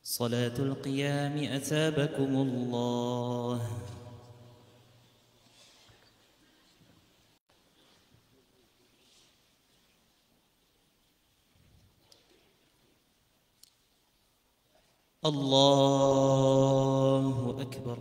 صلاة القيام أثابكم الله. الله أكبر.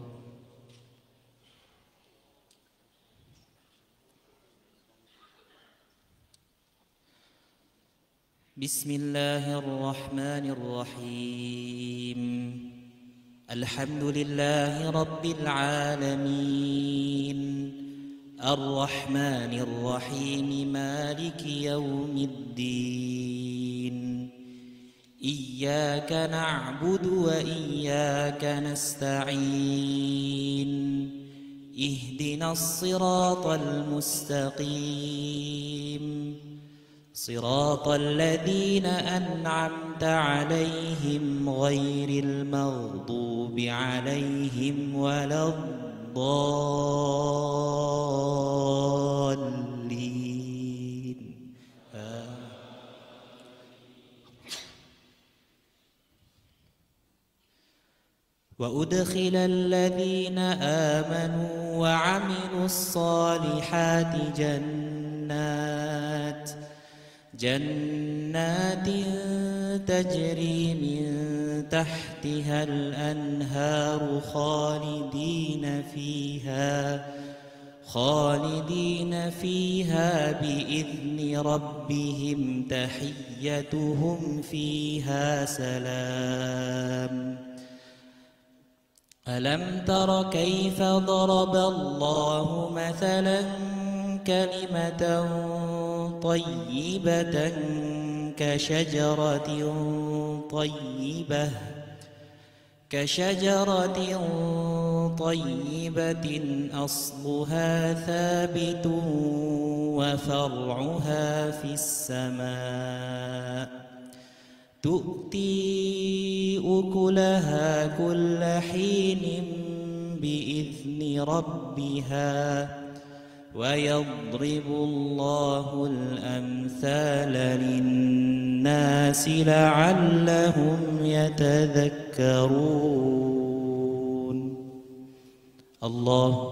بسم الله الرحمن الرحيم. الحمد لله رب العالمين الرحمن الرحيم مالك يوم الدين. إياك نعبد وإياك نستعين. اهدنا الصراط المستقيم صراط الذين أنعمت عليهم غير المغضوب عليهم ولا الضالين. وأدخل الذين آمنوا وعملوا الصالحات جنات تجري من تحتها الأنهار خالدين فيها بإذن ربهم تحيتهم فيها سلام. ألم تر كيف ضرب الله مثلا كلمة طيبة كشجرة طيبة أصلها ثابت وفرعها في السماء تؤتي أكلها كل حين بإذن ربها ويضرب الله الأمثال للناس لعلهم يتذكرون. الله.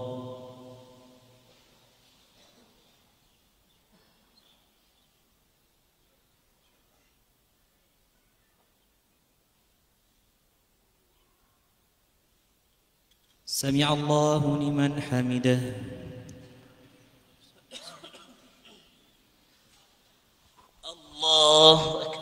سمع الله لمن حمده. الله أكبر.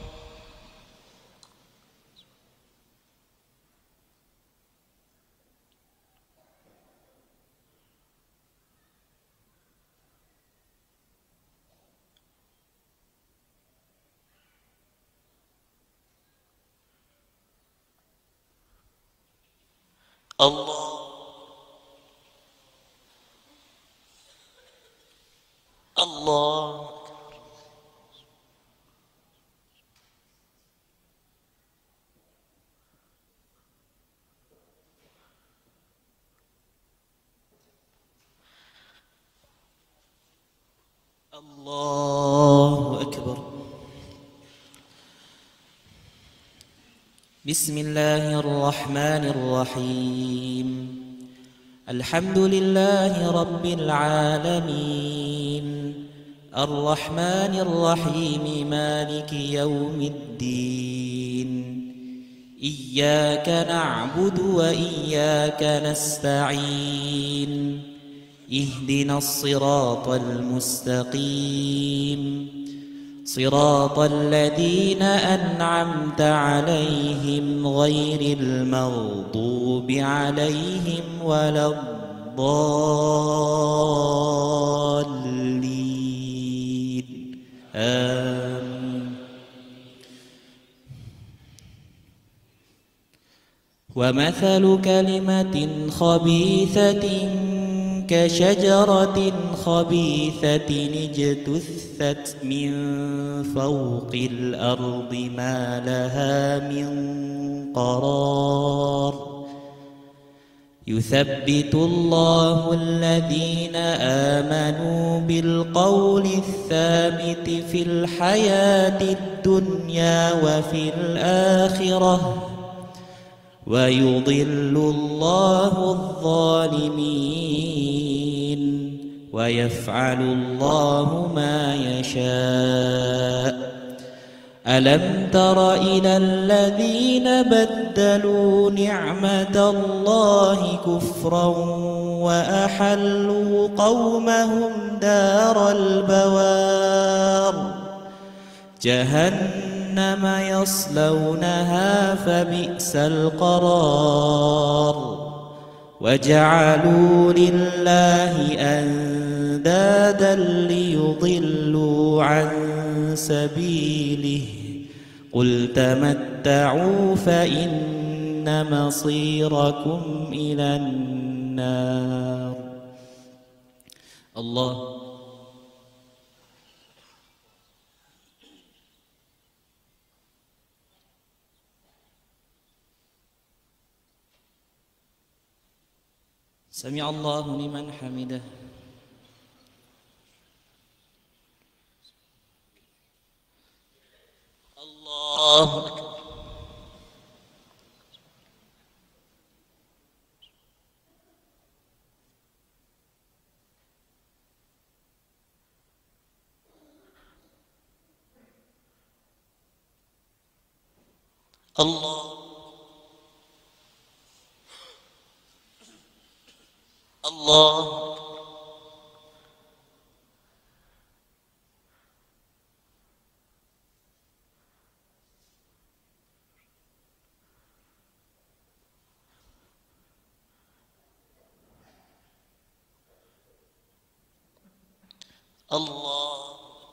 الله. الله. الله أكبر. بسم الله الرحمن الرحيم. الحمد لله رب العالمين الرحمن الرحيم مالك يوم الدين. إياك نعبد وإياك نستعين. اهدنا الصراط المستقيم صراط الذين أنعمت عليهم غير المغضوب عليهم ولا الضالين. آمين. ومثل كلمة خبيثة كشجرة خبيثة اجتثت من فوق الأرض ما لها من قرار. يثبت الله الذين آمنوا بالقول الثابت في الحياة الدنيا وفي الآخرة ويضل الله الظالمين ويفعل الله ما يشاء. ألم تر إلى الذين بدلوا نعمة الله كفرا وأحلوا قومهم دار البوار جهنم يصلونها فبئس القرار وجعلوا لله أندادا ليضلوا عن سبيله قل تمتعوا فإن مصيركم إلى النار. الله سمع الله لمن حمده. الله أكبر. الله الله الله.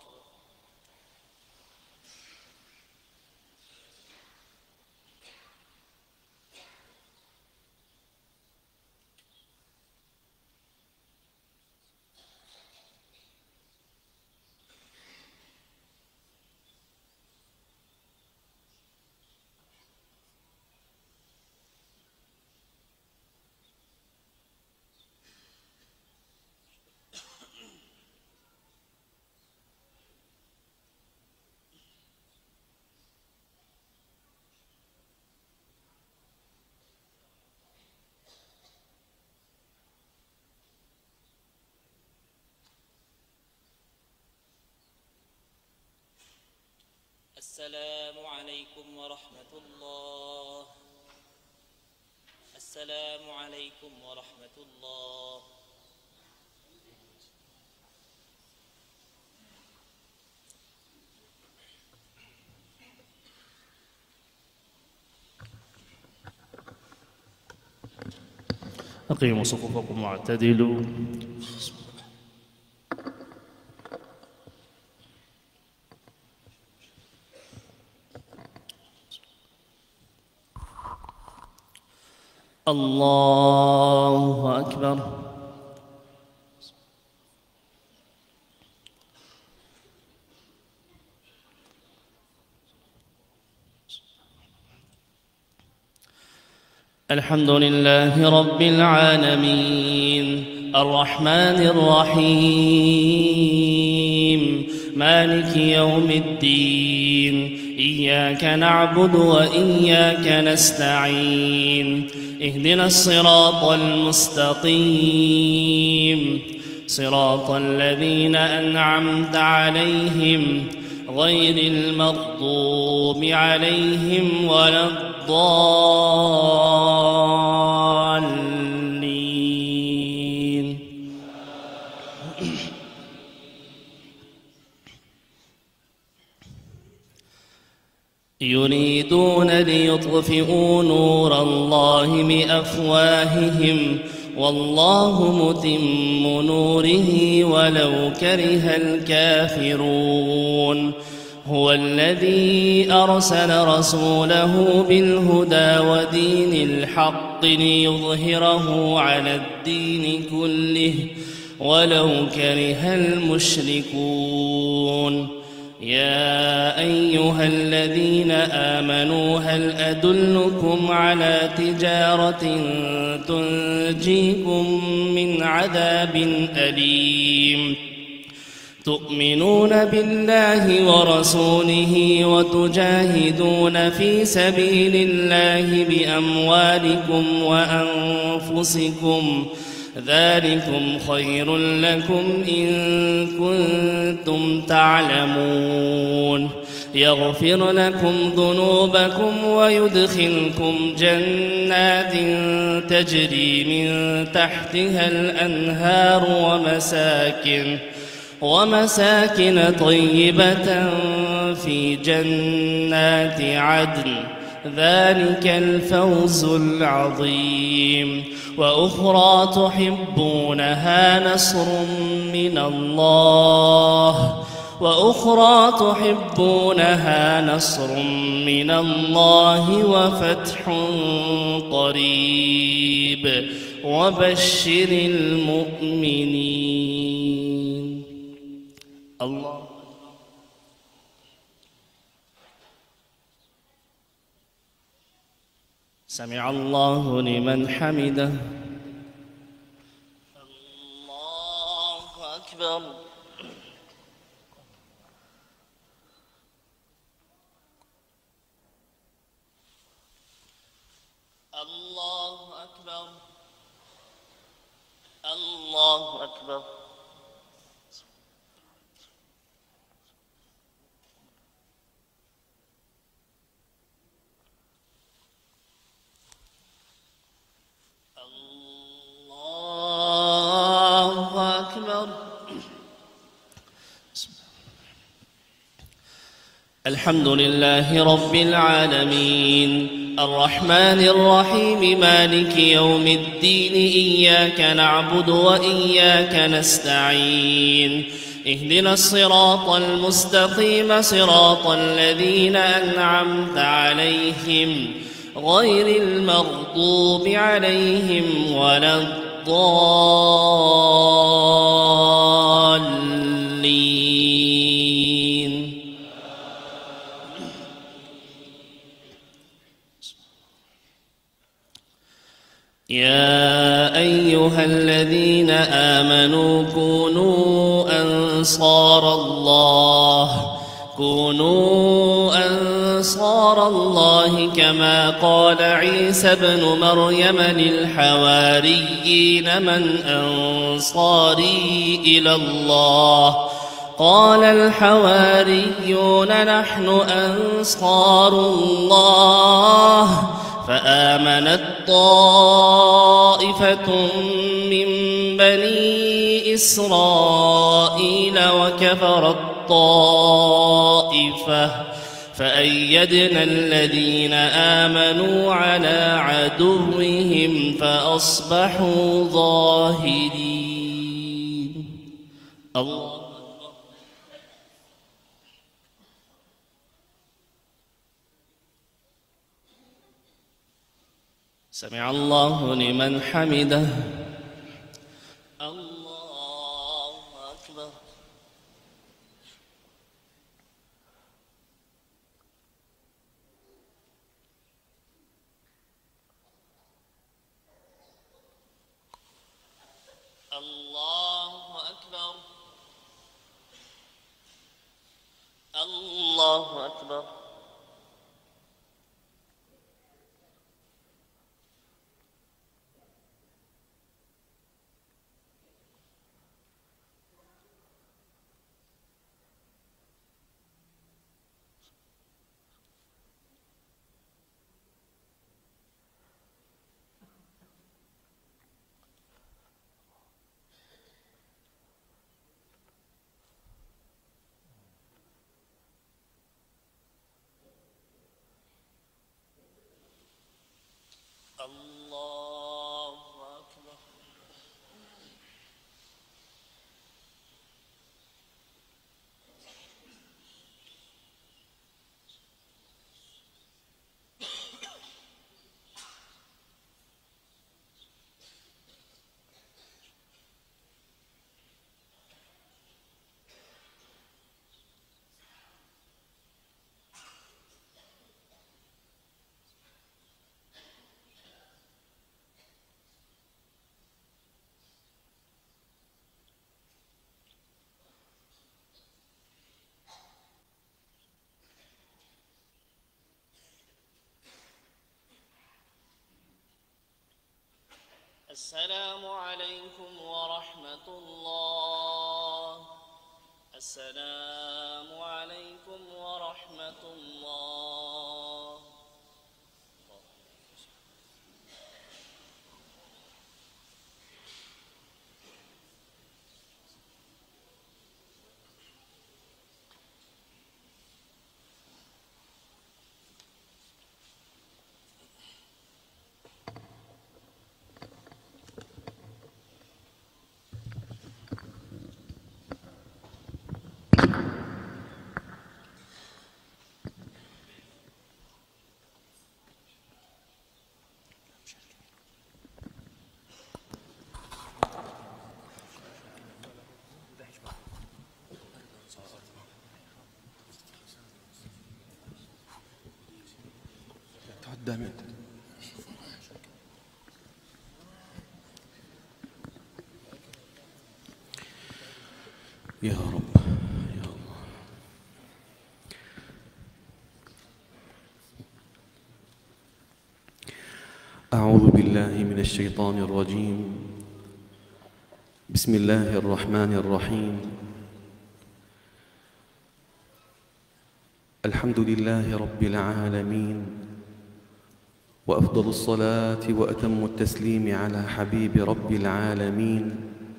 السلام عليكم ورحمة الله. السلام عليكم ورحمة الله. أقيموا صفوفكم واعتدلوا. الله أكبر. الحمد لله رب العالمين الرحمن الرحيم مالك يوم الدين إياك نعبد وإياك نستعين اهدنا الصراط المستقيم صراط الذين أنعمت عليهم غير المغضوب عليهم ولا الضالين. يريدون ليطفئوا نور الله بأفواههم والله متم نوره ولو كره الكافرون. هو الذي أرسل رسوله بالهدى ودين الحق ليظهره على الدين كله ولو كره المشركون. يا أيها الذين آمنوا هل أدلكم على تجارة تنجيكم من عذاب أليم تؤمنون بالله ورسوله وتجاهدون في سبيل الله بأموالكم وأنفسكم ذلكم خير لكم إن كنتم تعلمون يغفر لكم ذنوبكم ويدخلكم جنات تجري من تحتها الأنهار ومساكن طيبة في جنات عدن ذلك الفوز العظيم وأخرى تحبونها نصر من الله وفتح قريب وبشر المؤمنين الله سمع الله لمن حمده الله أكبر. الله أكبر. الله أكبر. الحمد لله رب العالمين الرحمن الرحيم مالك يوم الدين إياك نعبد وإياك نستعين اهدنا الصراط المستقيم صراط الذين أنعمت عليهم غير المغضوب عليهم ولا الضالين. يا أيها الذين آمنوا كونوا أنصار الله كما قال عيسى ابن مريم للحواريين من أنصاري إلى الله قال الحواريون نحن أنصار الله فآمنت طائفة من بني إسرائيل وكفرت طائفة فأيدنا الذين آمنوا على عدوهم فأصبحوا ظاهرين. الله سمع الله لمن حمده. الله أكبر. الله أكبر. الله أكبر. الله أكبر. السلام عليكم ورحمة الله. السلام عليكم ورحمة الله. يا رب يا الله. أعوذ بالله من الشيطان الرجيم. بسم الله الرحمن الرحيم. الحمد لله رب العالمين، وأفضل الصلاة وأتم التسليم على حبيب رب العالمين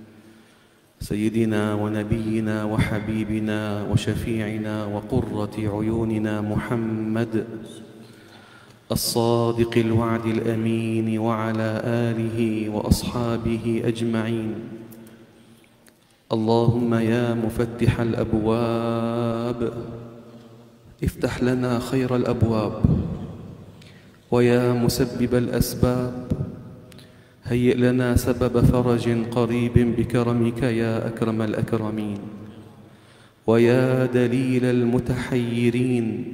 سيدنا ونبينا وحبيبنا وشفيعنا وقرة عيوننا محمد الصادق الوعد الأمين، وعلى آله وأصحابه أجمعين. اللهم يا مفتح الأبواب افتح لنا خير الأبواب، ويا مسبب الأسباب هيئ لنا سبب فرج قريب بكرمك يا أكرم الأكرمين. ويا دليل المتحيرين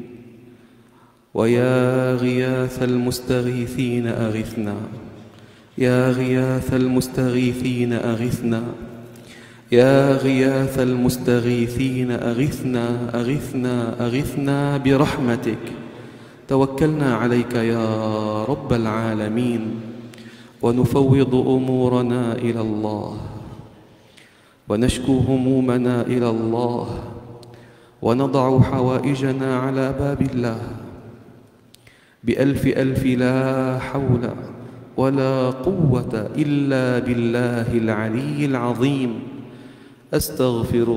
ويا غياث المستغيثين أغثنا، يا غياث المستغيثين أغثنا، يا غياث المستغيثين أغثنا أغثنا أغثنا برحمتك. توكلنا عليك يا رب العالمين، ونفوض أمورنا إلى الله، ونشكو همومنا إلى الله، ونضع حوائجنا على باب الله بألف ألف لا حول ولا قوة إلا بالله العلي العظيم. أستغفر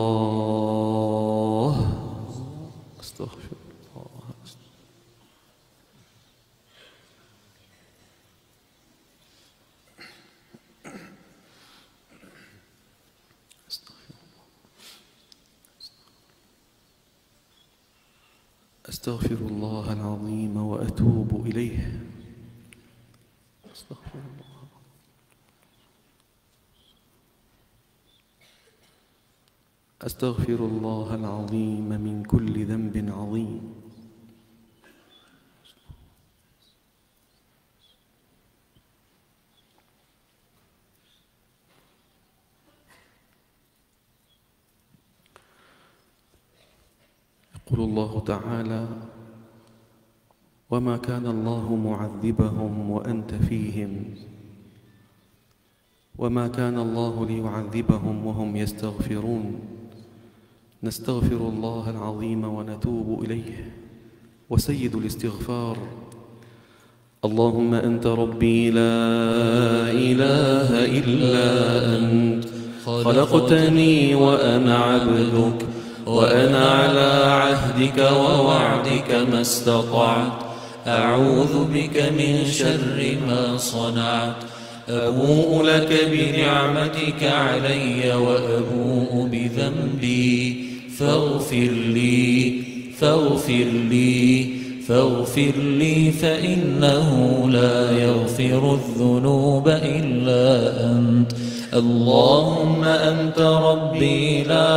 الله أستغفر الله أستغفر الله العظيم وأتوب إليه. أستغفر الله. أستغفر الله العظيم من كل ذنب عظيم. يقول الله تعالى: وما كان الله معذبهم وأنت فيهم وما كان الله ليعذبهم وهم يستغفرون. نستغفر الله العظيم ونتوب إليه. وسيد الاستغفار: اللهم أنت ربي لا إله إلا أنت، خلقتني وأنا عبدك، وأنا على عهدك ووعدك ما استطعت، أعوذ بك من شر ما صنعت، أبوء لك بنعمتك علي وأبوء بذنبي، فاغفر لي فاغفر لي فاغفر لي، فإنه لا يغفر الذنوب إلا أنت. اللهم أنت ربي لا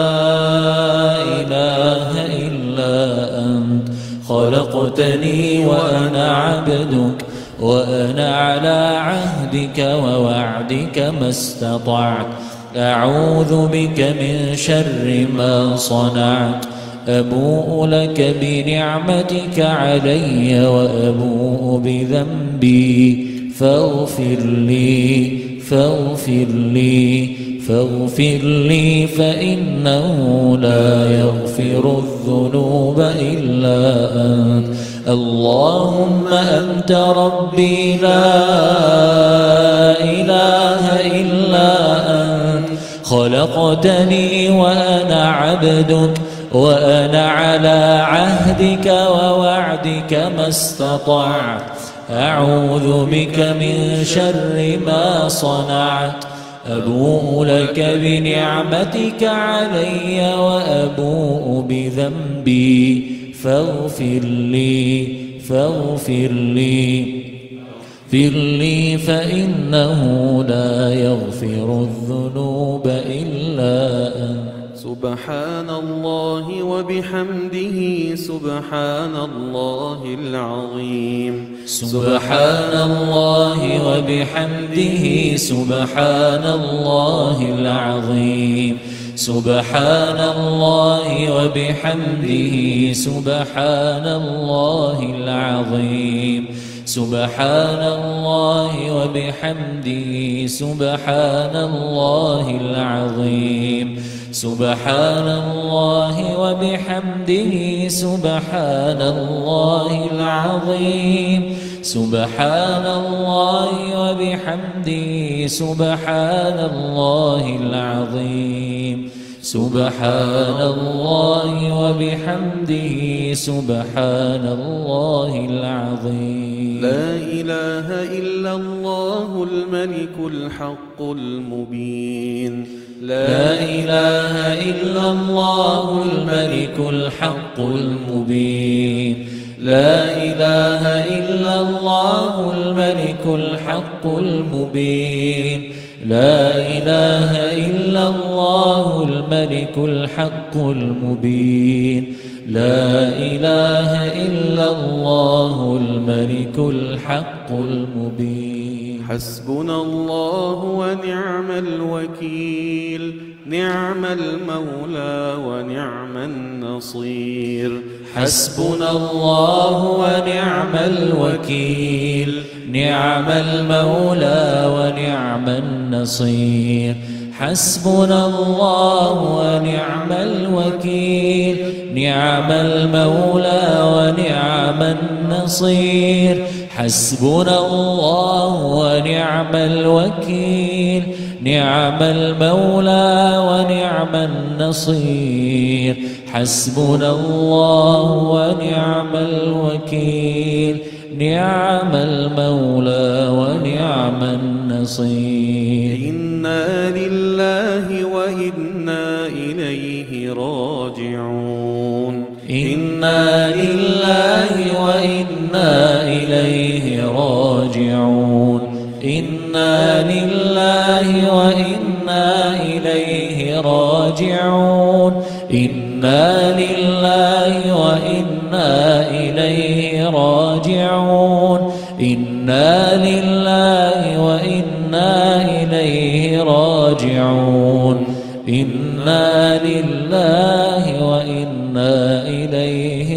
إله إلا أنت، خلقتني وأنا عبدك، وأنا على عهدك ووعدك ما استطعت، أعوذ بك من شر ما صنعت، أبوء لك بنعمتك علي وأبوء بذنبي، فاغفر لي فاغفر لي فاغفر لي فإنه لا يغفر الذنوب إلا أنت. اللهم أنت ربي لا إله إلا أنت، خلقتني وأنا عبدك، وأنا على عهدك ووعدك ما استطعت. أعوذ بك من شر ما صنعت. أبوء لك بنعمتك علي وأبوء بذنبي، فاغفر لي فاغفر لي فإنه لا يغفر الذنوب إلا أنت. سبحان الله وبحمده سبحان الله العظيم. سبحان الله وبحمده سبحان الله العظيم. سبحان الله وبحمده سبحان الله العظيم. سبحان الله وبحمده سبحان الله العظيم. سبحان الله وبحمده سبحان الله العظيم. سبحان الله وبحمده سبحان الله العظيم. سبحان الله وبحمده سبحان الله العظيم. لا إله إلا الله الملك الحق المبين. لا إله إلا الله الملك الحق المبين. لا إله إلا الله الملك الحق المبين. لا إله إلا الله الملك الحق المبين. لا إله إلا الله الملك الحق المبين. حسبنا الله ونعم الوكيل، نعم المولى ونعم النصير. حسبنا الله ونعم الوكيل، نعم المولى ونعم النصير. حسبنا الله ونعم الوكيل، نعم المولى ونعم النصير. حسبنا الله ونعم الوكيل، نعم المولى ونعم النصير. حسبنا الله ونعم الوكيل، نعم المولى ونعم النصير. إنا لله وإنا إليه راجعون. إنا لله وإنا إليه راجعون. إنا لله وإنا إليه راجعون. إنا لله وإنا إليه راجعون. إنا لله وإنا إليه راجعون. إنا لله وإنا إليه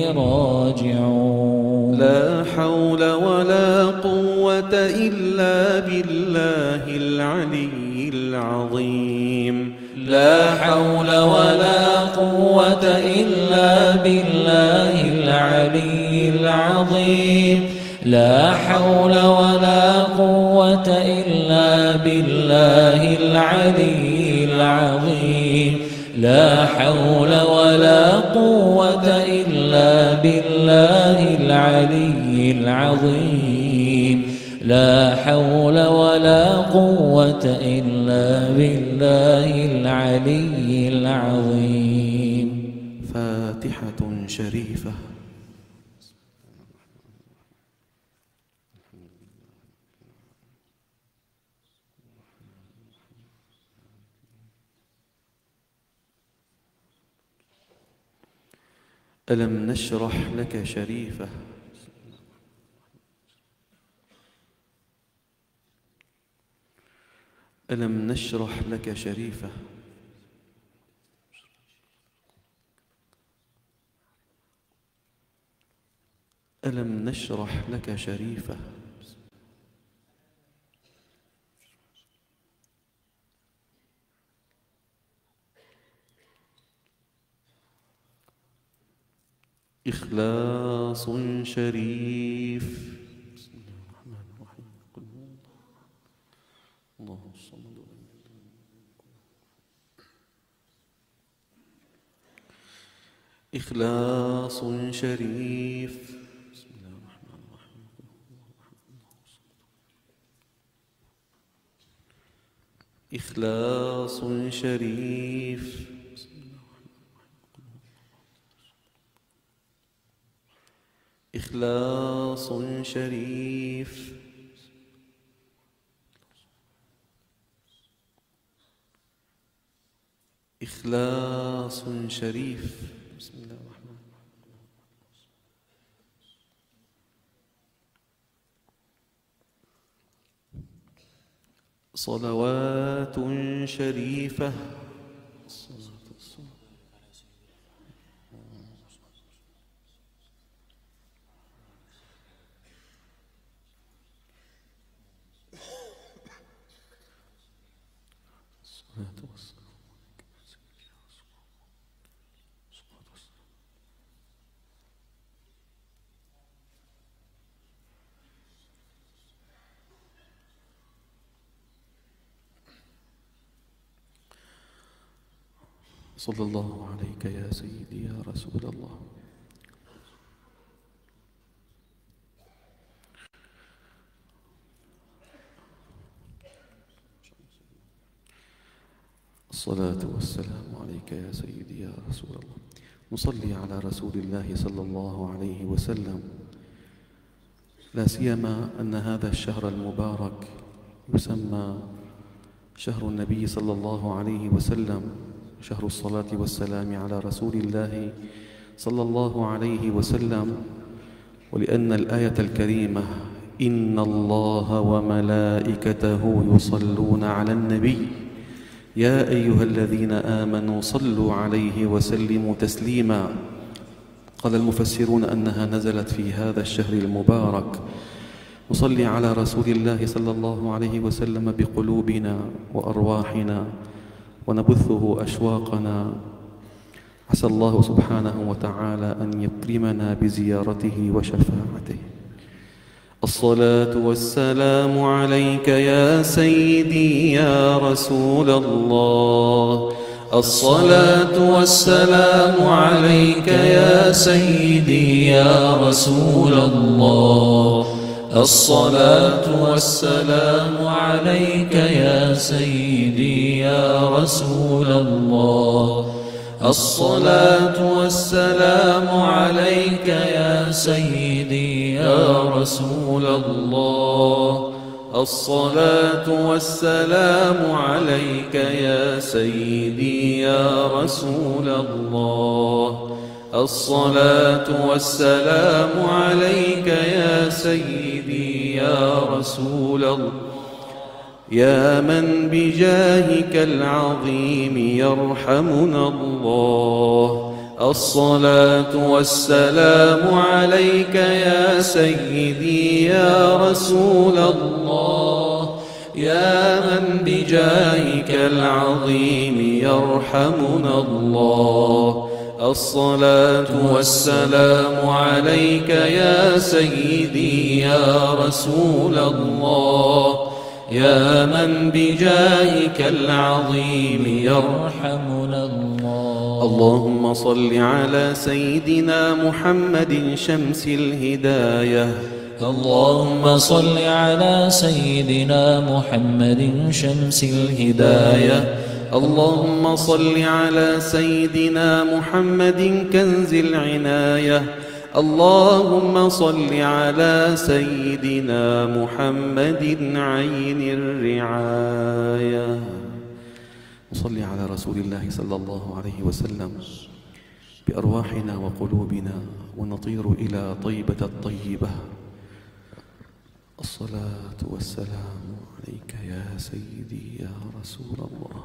راجعون. لا حول ولا قوة إلا بالله العلي العظيم. لا حول ولا قوة إلا بالله العلي العظيم. لا حول ولا قوة إلا بالله العلي العظيم. لا حول ولا قوة إلا بالله العلي العظيم. لا حول ولا قوة إلا بالله العلي العظيم. فاتحة شريفة. ألم نشرح لك شريفة. ألم نشرح لك شريفة. ألم نشرح لك شريفة. إخلاص شريف. بسم الله الرحمن الرحيم. قل هو الله الصمد. إخلاص شريف. بسم الله الرحمن الرحيم. إخلاص شريف. إخلاص شريف. إخلاص شريف. بسم الله الرحمن الرحيم. صلوات شريفة. صلى الله عليك يا سيدي يا رسول الله. الصلاة والسلام عليك يا سيدي يا رسول الله. نصلي على رسول الله صلى الله عليه وسلم، لا سيما أن هذا الشهر المبارك يسمى شهر النبي صلى الله عليه وسلم، شهر الصلاة والسلام على رسول الله صلى الله عليه وسلم. ولأن الآية الكريمة إن الله وملائكته يصلون على النبي يا أيها الذين آمنوا صلوا عليه وسلموا تسليما. قال المفسرون أنها نزلت في هذا الشهر المبارك. نصلي على رسول الله صلى الله عليه وسلم بقلوبنا وأرواحنا ونبثه أشواقنا. عسى الله سبحانه وتعالى أن يكرمنا بزيارته وشفاعته. الصلاة والسلام عليك يا سيدي يا رسول الله. الصلاة والسلام عليك يا سيدي يا رسول الله. الصلاة والسلام عليك يا سيدي يا رسول الله. الصلاة والسلام عليك يا سيدي يا رسول الله. الصلاة والسلام عليك يا سيدي يا رسول الله. الصلاة والسلام عليك يا سيدي يا رسول الله. يا من بجاهك العظيم يرحمنا الله. الصلاة والسلام عليك يا سيدي يا رسول الله. يا من بجاهك العظيم يرحمنا الله. الصلاة والسلام عليك يا سيدي يا رسول الله. يا من بجاهك العظيم يرحمنا الله. اللهم صل على سيدنا محمد شمس الهداية. اللهم صل على سيدنا محمد شمس الهداية. اللهم صل على سيدنا محمد كنز العناية. اللهم صل على سيدنا محمد عين الرعاية. نصلي على رسول الله صلى الله عليه وسلم بأرواحنا وقلوبنا ونطير إلى طيبة الطيبة. الصلاة والسلام عليك يا سيدي يا رسول الله.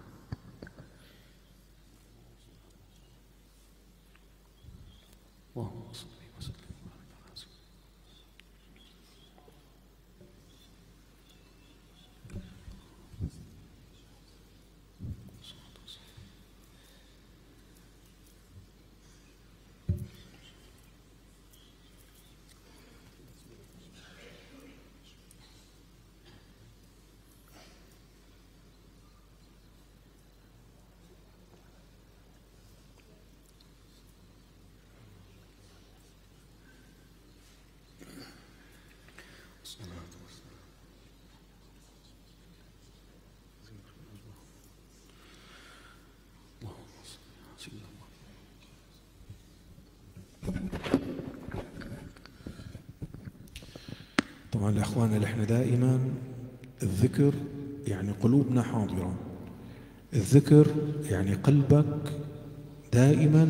اللهم صل وسلم وبارك على سيدنا طبعا لأخواننا اللي احنا دائما الذكر يعني قلوبنا حاضرة، الذكر يعني قلبك دائما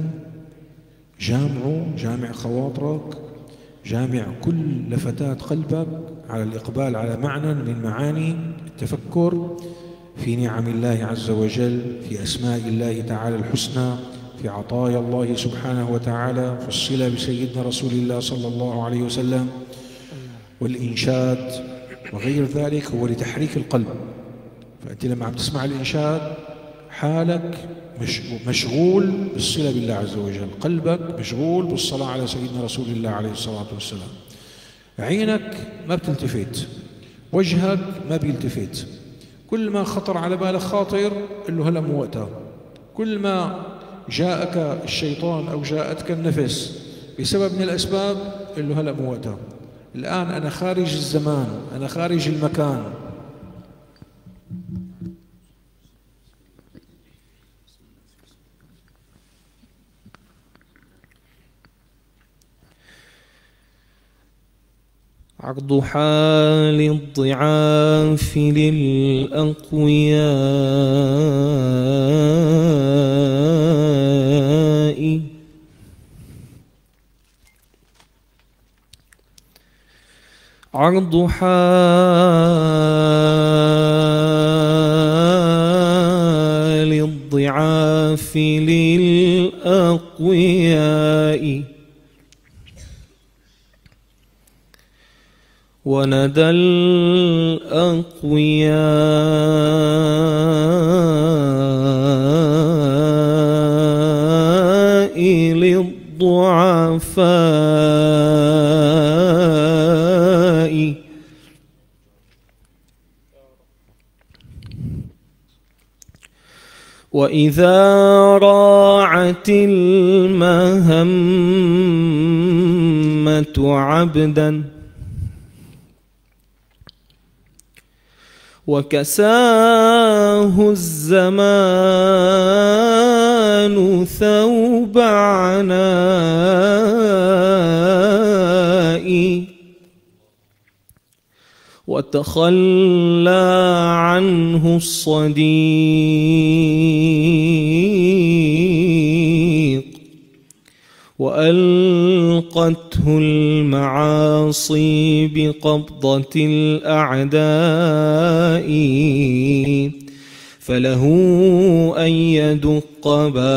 جامع خواطرك، جامع كل لفتات قلبك على الإقبال على معنى من معاني التفكر في نعم الله عز وجل، في أسماء الله تعالى الحسنى، في عطايا الله سبحانه وتعالى، في الصلة بسيدنا رسول الله صلى الله عليه وسلم، والإنشاد وغير ذلك هو لتحريك القلب. فأنت لما عم تسمع الإنشاد حالك مشغول بالصلة بالله عز وجل، قلبك مشغول بالصلاة على سيدنا رسول الله عليه الصلاة والسلام، عينك ما بتلتفت، وجهك ما بيلتفت، كل ما خطر على بالك خاطر قل له هلا مو وقتها، كل ما جاءك الشيطان أو جاءتك النفس بسبب من الأسباب قل له هلا مو وقتها، الآن أنا خارج الزمان، أنا خارج المكان. عرض حال الضعاف للأقوياء عرض حال الضعاف للأقوياء وندى الأقوياء للضعفاء وإذا راعت المهمة عبدا وكساه الزمان ثوب عناء وتخلى عنه الصديق وألقته المعاصي بقبضة الأعداء فله أن يدق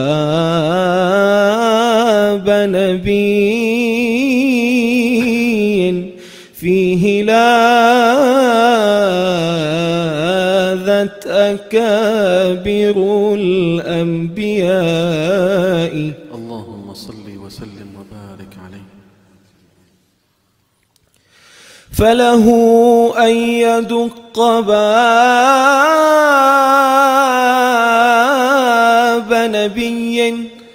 باب نبي فيه لاذت أكابر الأنبياء. اللهم صل وسلم وبارك عليه. فله أن يدق باب نبي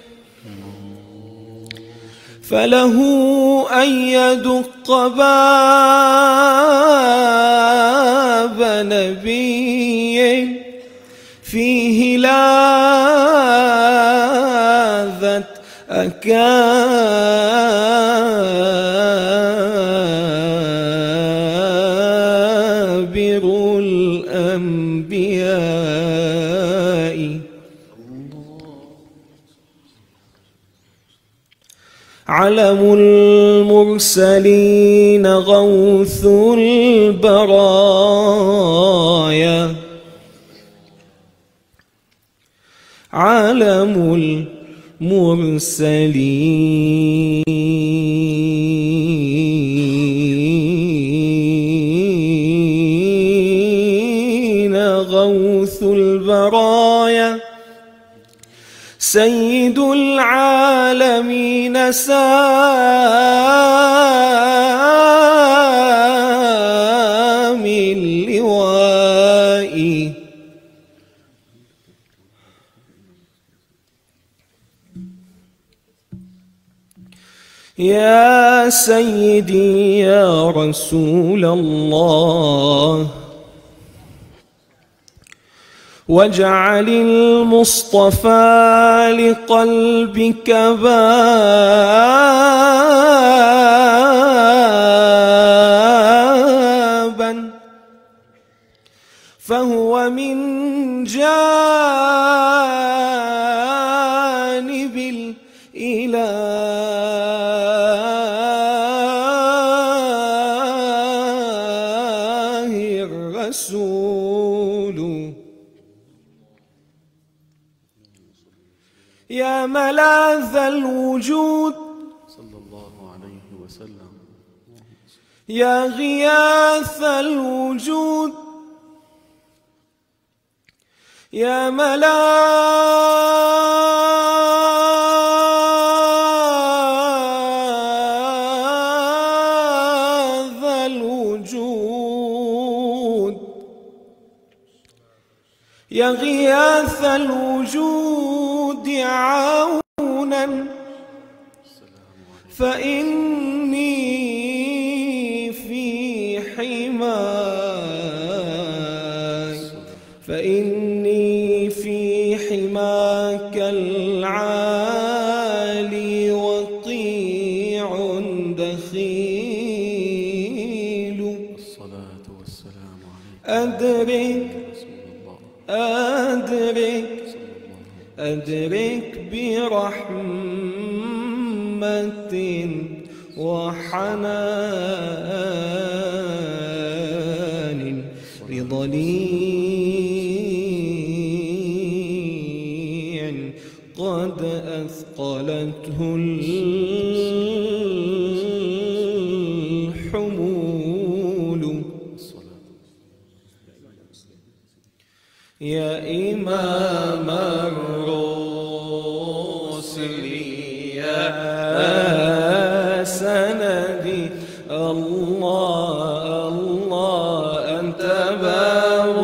فله أن يدق باب نبي فيه لاذت أكابر الأنبياء. علم المرسلين غوث البرايا علم المرسلين غوث البرايا سيد العالمين سامي اللواء. يا سيدي يا رسول الله واجعل المصطفى لقلبك بابا فهو من جانب الإله الرسول يا ملاذ الوجود صلى الله عليه وسلم يا غياث الوجود يا ملاذ الوجود يا غياث الوجود عونا فإني في حماك العالي وطيع دخيل الصلاة والسلام عليك أدرك برحمة وحنان لضليع قد أثقلته الحمول يا إمام الرسل يا سندي الله الله أنت باب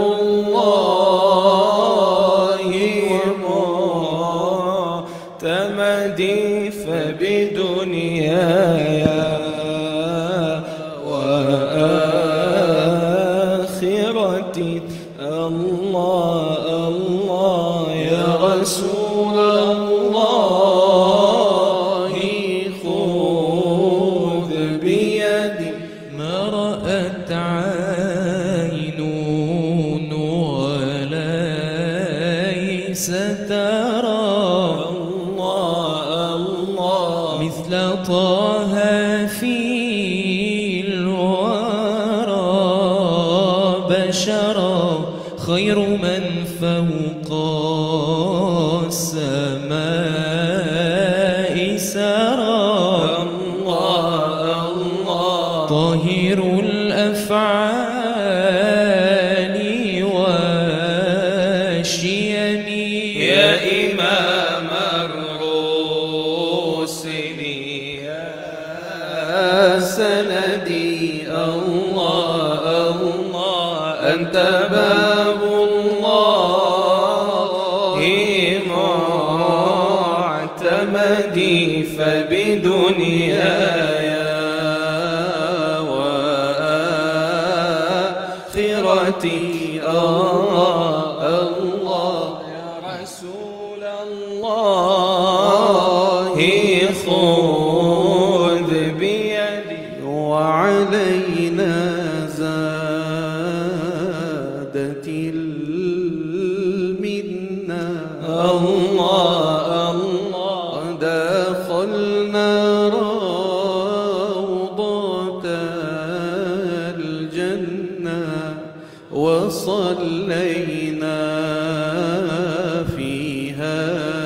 الله معتمدي فبدنياي وآخرتي الله الله يا رسول الله خذ بيدي ما رأت عين وليس ترى الله الله مثل طه في الورى بشرا خير من فوق السماء سرى الله الله طاهر الأفعال والشيم يا إمام الرسل يا سندي الله الله أنت باب الله معتمدي فبدنياي وآخرتي الله يا رسول الله خذ بيدي وعلينا زادت المنة الله الله دخلنا روضة الجنة وصلينا فيها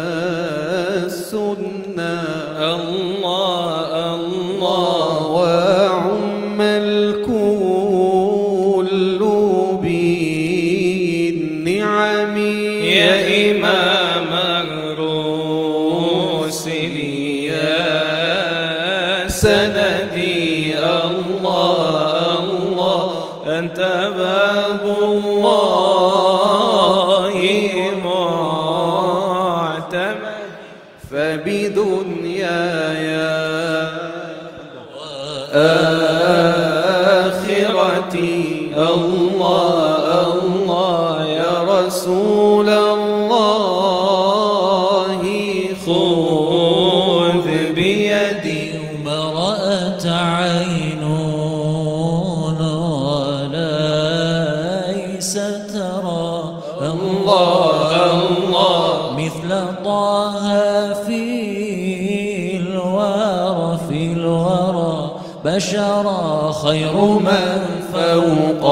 السنة الله الله وعم الكل بالنعم يا إمام الرسل يا سندي الله الله أنت باب الله معتمد فبدنياي وآخرتي الله الله يا رسول الله خذ بيدي ما رأت عين وليس ترى الله الله مثل طه في الورى بشرا خير من فوق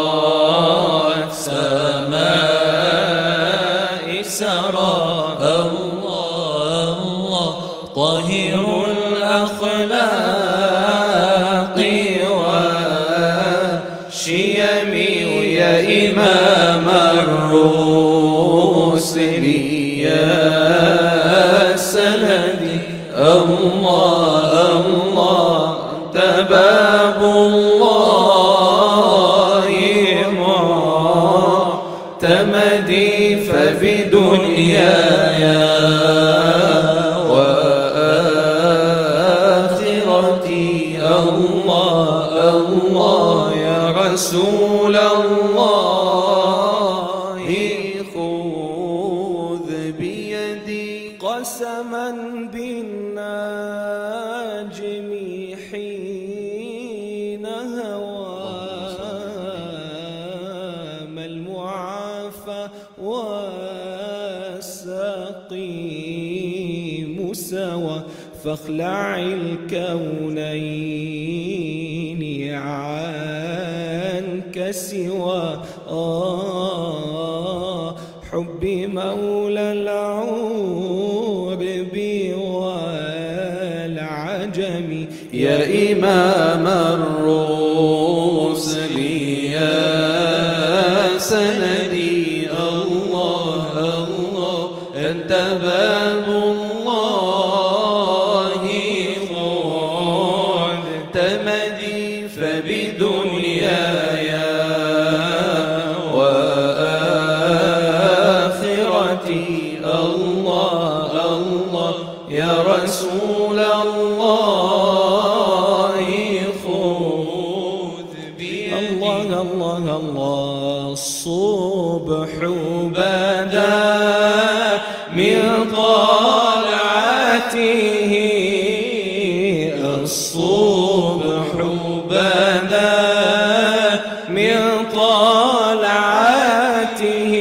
السماء سرى الله الله طاهر الأخلاق والشيم يا إمام الرسل يا سندي الله الله أنت باب الله معتمدي فبدنياي وآخرتي الله الله يا رسول الله خذ بيدي قسما بالنجم حين هوى ما المعافى والسقيم سوى فاخلع الكونين عنك سوى حب مولى العرب والعجم يا إمام الرسل يا سندي الله الله أنت باب الله معتمدي فبدنياي وآخرتي الله الله يا رسول الله خذ بيدي الله الله الله الصبح بدا من طلعته الصبح بدا من طلعته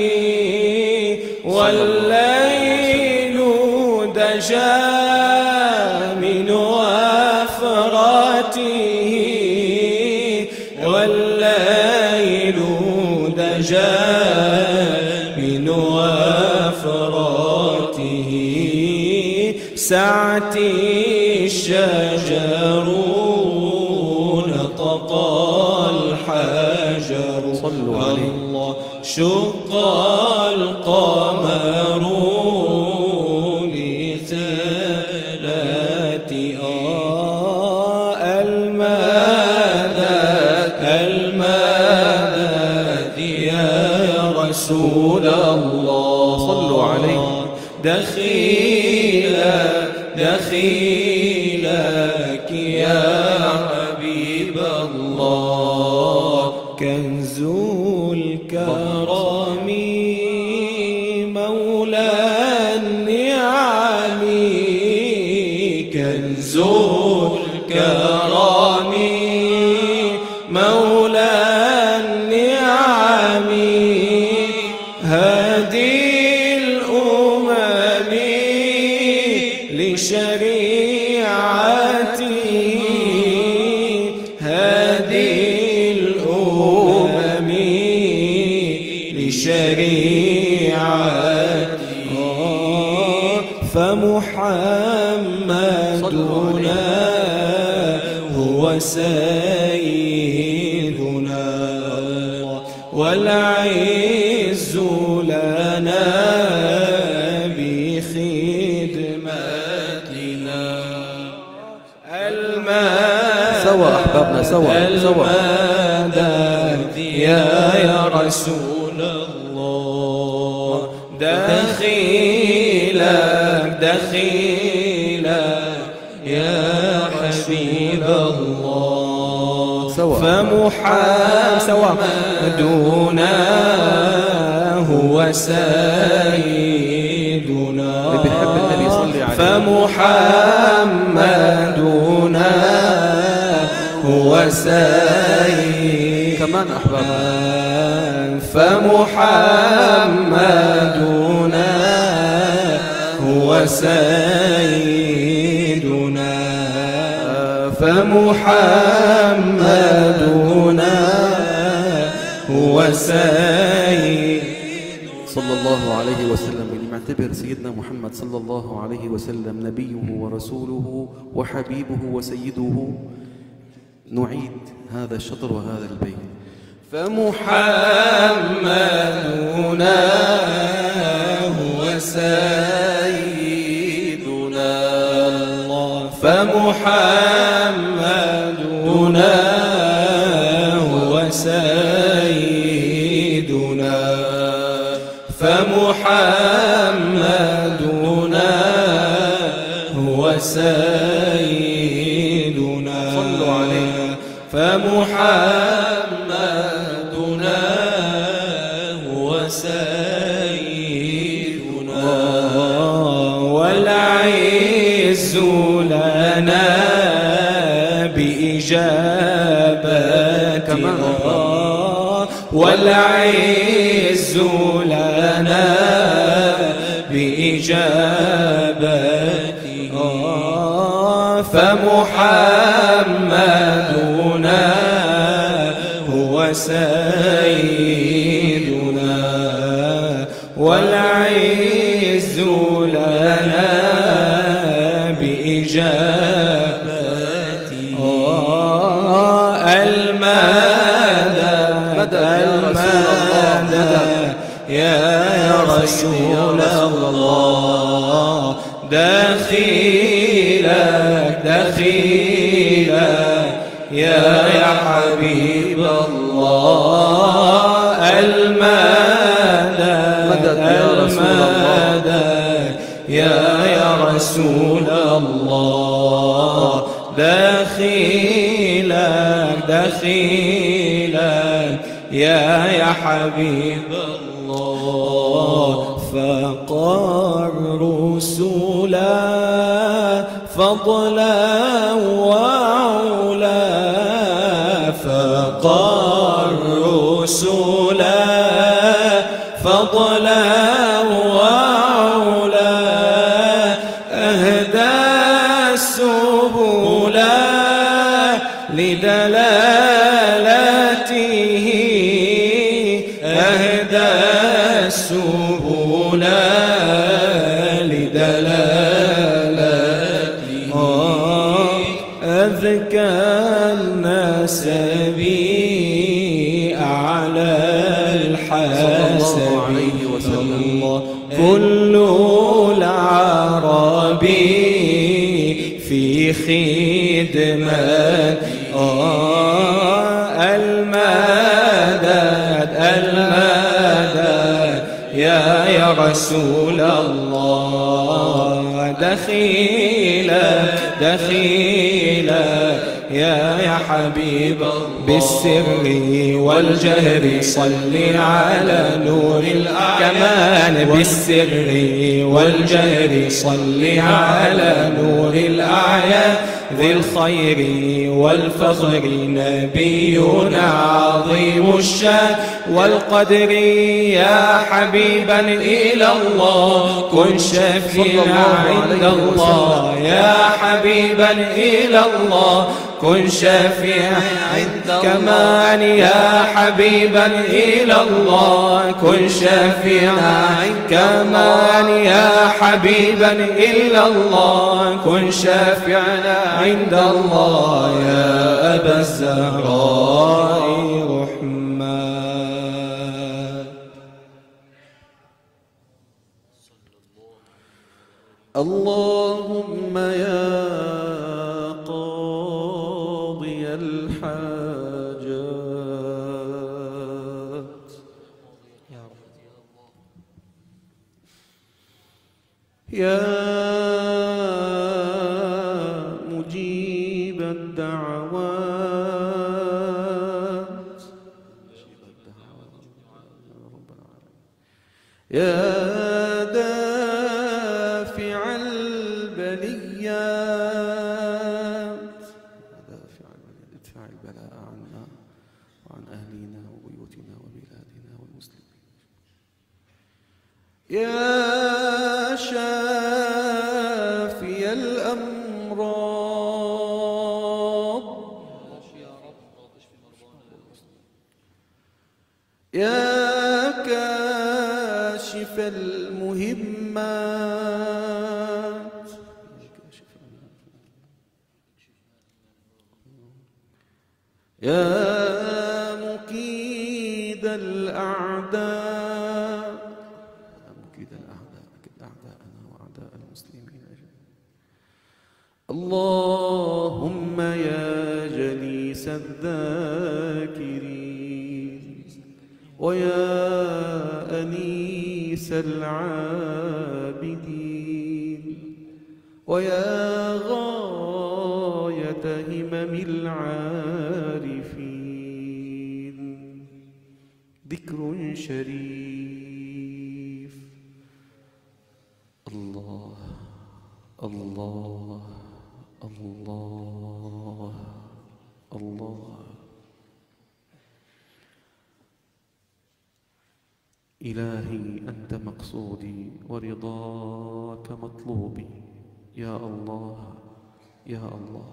والليل دجا من وفراته والليل دجا من وفراته سعتي الشجر نطق الحجر صلوا عليه. الله شق القمر لثلاث المدد يا رسول الله صلوا عليه. دخيلك يا حبيب الله كنز الكرم مولى النعم كنز الكرم مولى النعم هادي الأمم لشريعته هادي الأمم لشريعته فمحمدنا هو سيدنا والعز لنا بخدمتنا سوا أحبابنا سوا المدد يا رسول الله دخيلك يا حبيب الله فمحمدنا هو سيدنا اللي بيحب النبي صلي عليه. فمحمدنا هو سيدنا كمان أحبابنا فمحمدنا هو سيدنا فمحمدنا هو سيدنا صلى الله عليه وسلم. اللي معتبر سيدنا محمد صلى الله عليه وسلم نبيه ورسوله وحبيبه وسيده، نعيد هذا الشطر وهذا البيت. فمحمدنا هو سيدنا فمحمدنا هو سيدنا فمحمدنا هو سيدنا صلوا عليه. فمحمدنا هو سيدنا والعز لنا بإجابتنا والعز لنا بإجابته فمحمدنا هو سيدنا والعز لنا بإجابته المدد يا رسول الله دخيلك يا حبيب الله المدد يا رسول الله دخيلك يا حبيب الله فقر رسولا فضلا وعلا فقر رسولا فضلا وعلا أهدى السبل لدلالته أهدى السبل لدلالته أذكى الناس بي أعلى الحسب كل العربي في خدمة المدد يا رسول الله دخيلة يا حبيب بالسر والجهر صل على نور الأعيان بالسر والجهر صل على نور الأعيان ذي الخير والفخر نبينا عظيم الشان والقدر يا حبيبا إلى الله كن شفيعا عند الله يا حبيبا إلى الله كن شفيعا عند كمان يا حبيبا إلى الله كن شفيعا كمان يا حبيبا إلى الله كن شفيعنا عند الله يا أبا الزهراء رحمن. اللهم يا قاضي الحاجات يا مجيب الدعوات يا دافع البليات ادفع البلاء عنا وعن أهلنا وبيوتنا وبلادنا والمسلمين يا شافي الأمراض يا كاشف المهمات يا مكيد الأعداء أكد أعداءنا وأعداء المسلمين أجمعين. اللهم يا جليس الذاكرين ويا أنيس العابدين ويا غاية همم العارفين، ذكر شريف. الله الله الله الله. إلهي أنت مقصودي ورضاك مطلوبي، يا الله يا الله.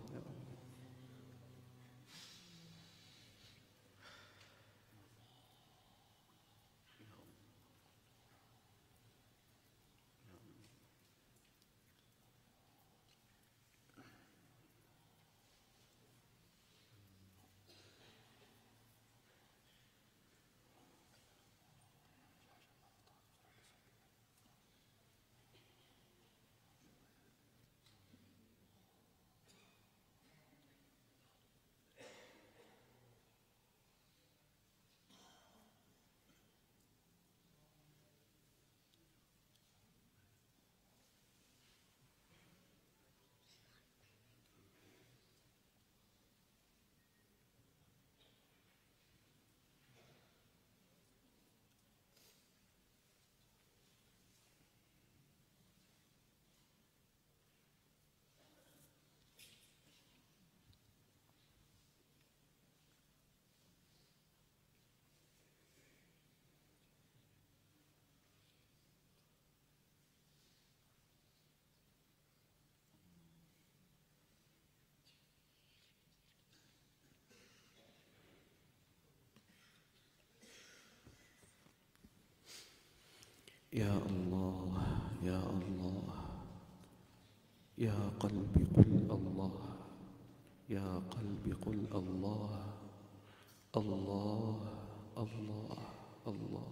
يا الله يا الله. يا قلبي قل الله، يا قلبي قل الله الله الله الله.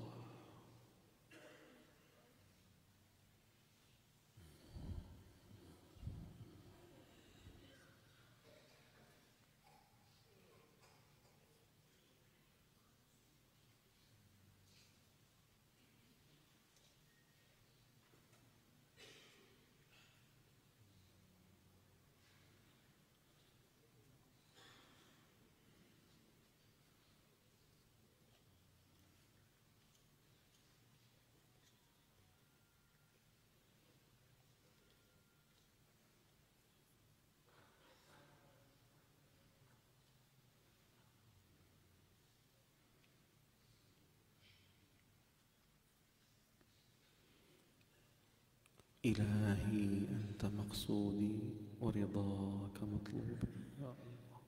إلهي أنت مقصودي ورضاك مطلوبي، يا الله.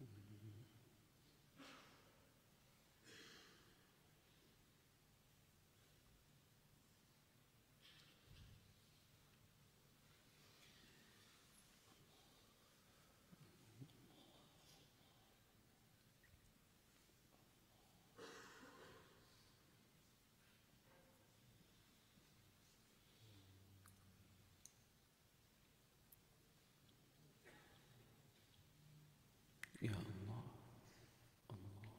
يا الله الله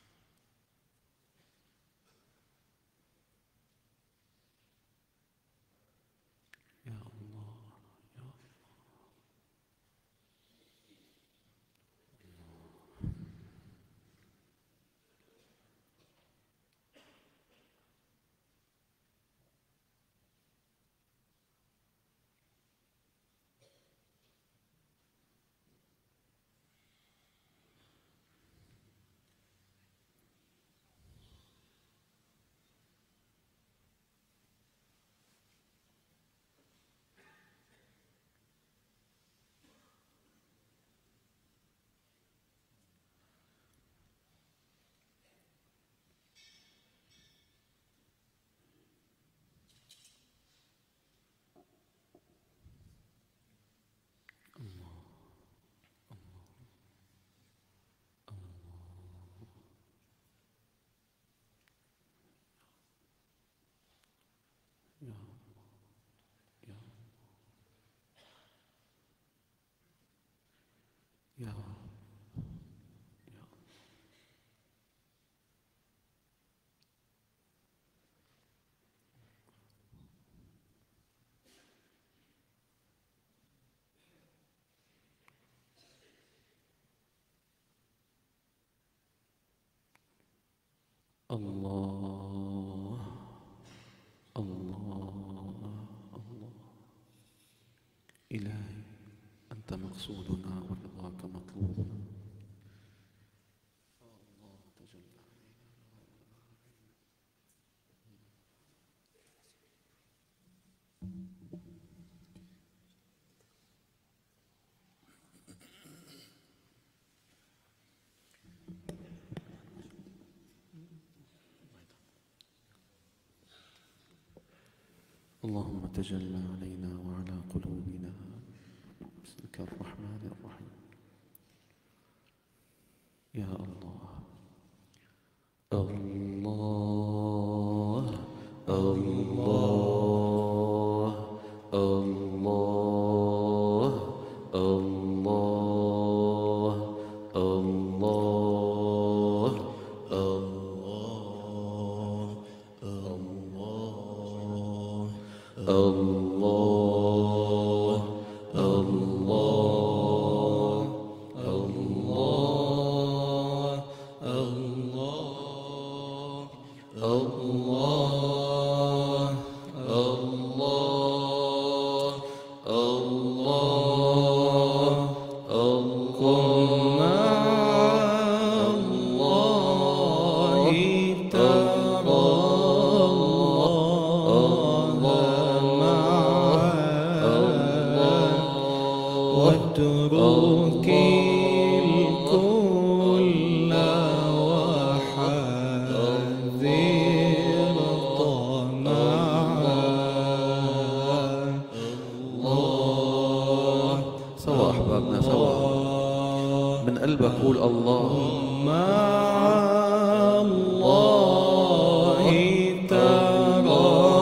يا الله يا الله يا الله الله الله إلهي أنت مقصودنا ورضاك مطلوبنا. الله تجلى اللهم تجلى علينا وعلى قلوبنا باسمك الرحمن الرحيم. يا الله الله الله الله الله الله الله الله الله الله الله الله قم مع الله ترى واترك الكل وحذر طمعا. الله سوا أحبابنا سوا من قلبك قول الله مع الله ترى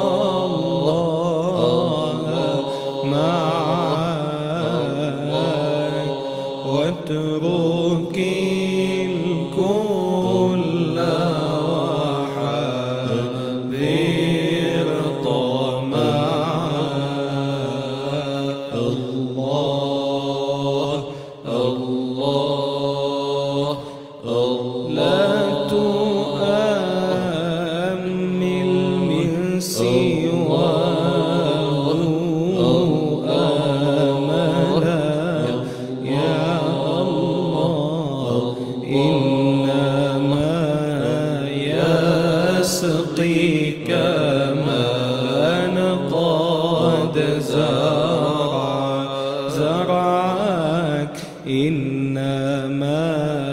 الله معك واترك الكل وحذر طمعا. الله الله لا تؤمل من سواه آملا يا الله إنما يسقيك من قد زرعك إنما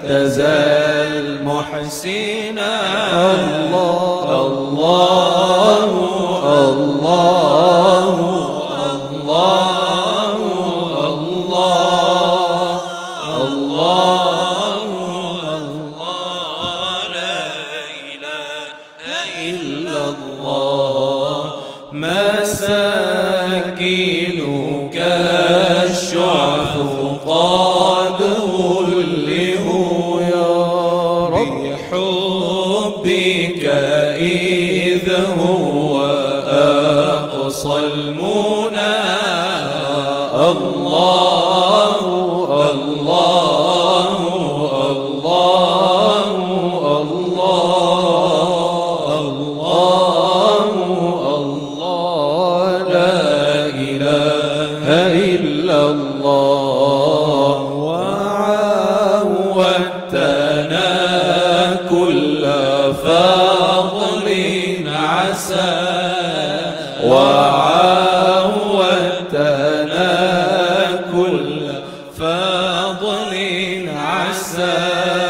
تزل محسنا الله الله الله الله الله الله لا إله إلا الله مساكينك الشعث قد ولهوا يا رب بحبك إذ هو أقصى المنى الله الله الله الله الله الله لا إله إلا الله وعودتنا كل فضل عسى وعودتنا كل فضل عسى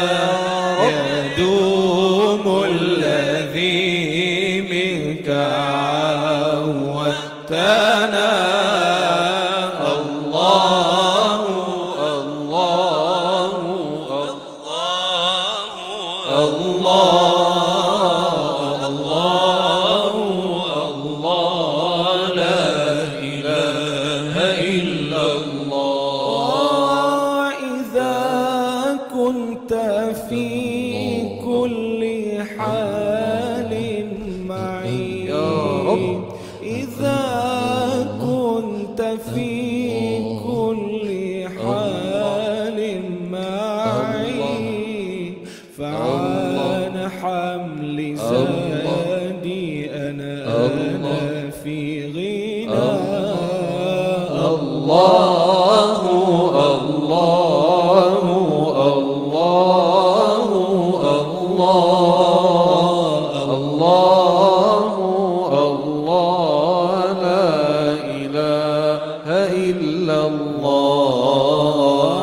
يدوم الذي منك عودتنا الله الله الله الله الله لا إله إلا الله إذا كنت في كل حال معي يا رب إذا كنت في كل حال معي فعن حمل زادي أنا في غنى الله الله الله الله الله لا إله إلا الله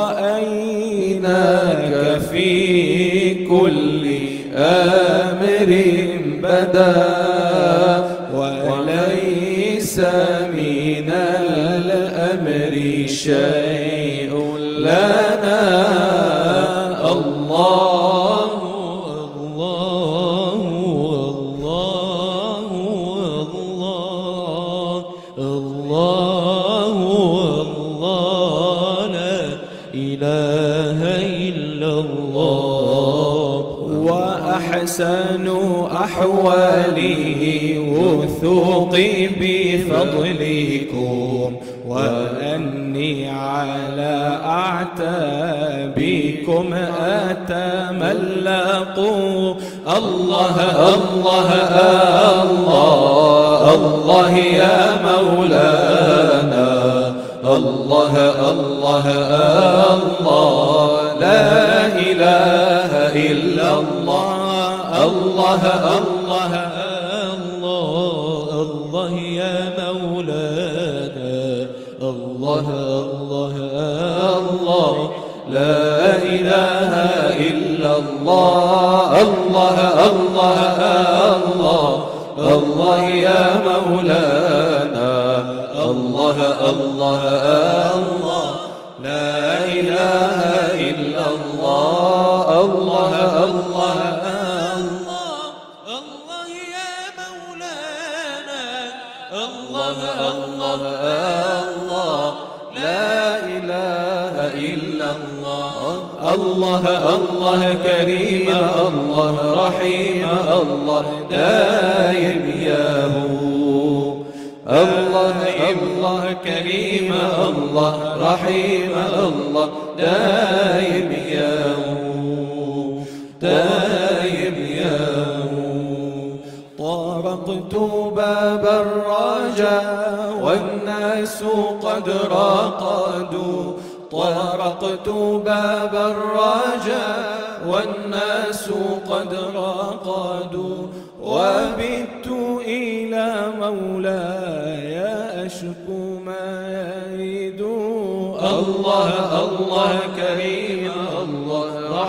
رأيناك في كل أمر بدا وليس من الأمر شيء لنا الله الله الله الله لا إله إلا الله وأحسن أحوالي وثوقي بفضلكم وأني على أعتابكم أتملق الله الله الله الله يا مولانا الله الله الله لا إله إلا الله الله الله الله الله يا مولانا الله الله الله لا إله إلا الله الله الله الله الله يا مولانا الله الله الله لا إله إلا الله الله الله الله يا مولانا الله الله الله لا إله إلا الله الله الله كريم الله رحيم الله دايم ياه الله الله كريم الله رحيم الله دايم ياه دايم ياه طرقت باب الرجاء والناس قد راقدوا طرقت باب الرجاء والناس قد راقدوا وبت إلى مولاي أشكو ما يريد الله الله كريم الله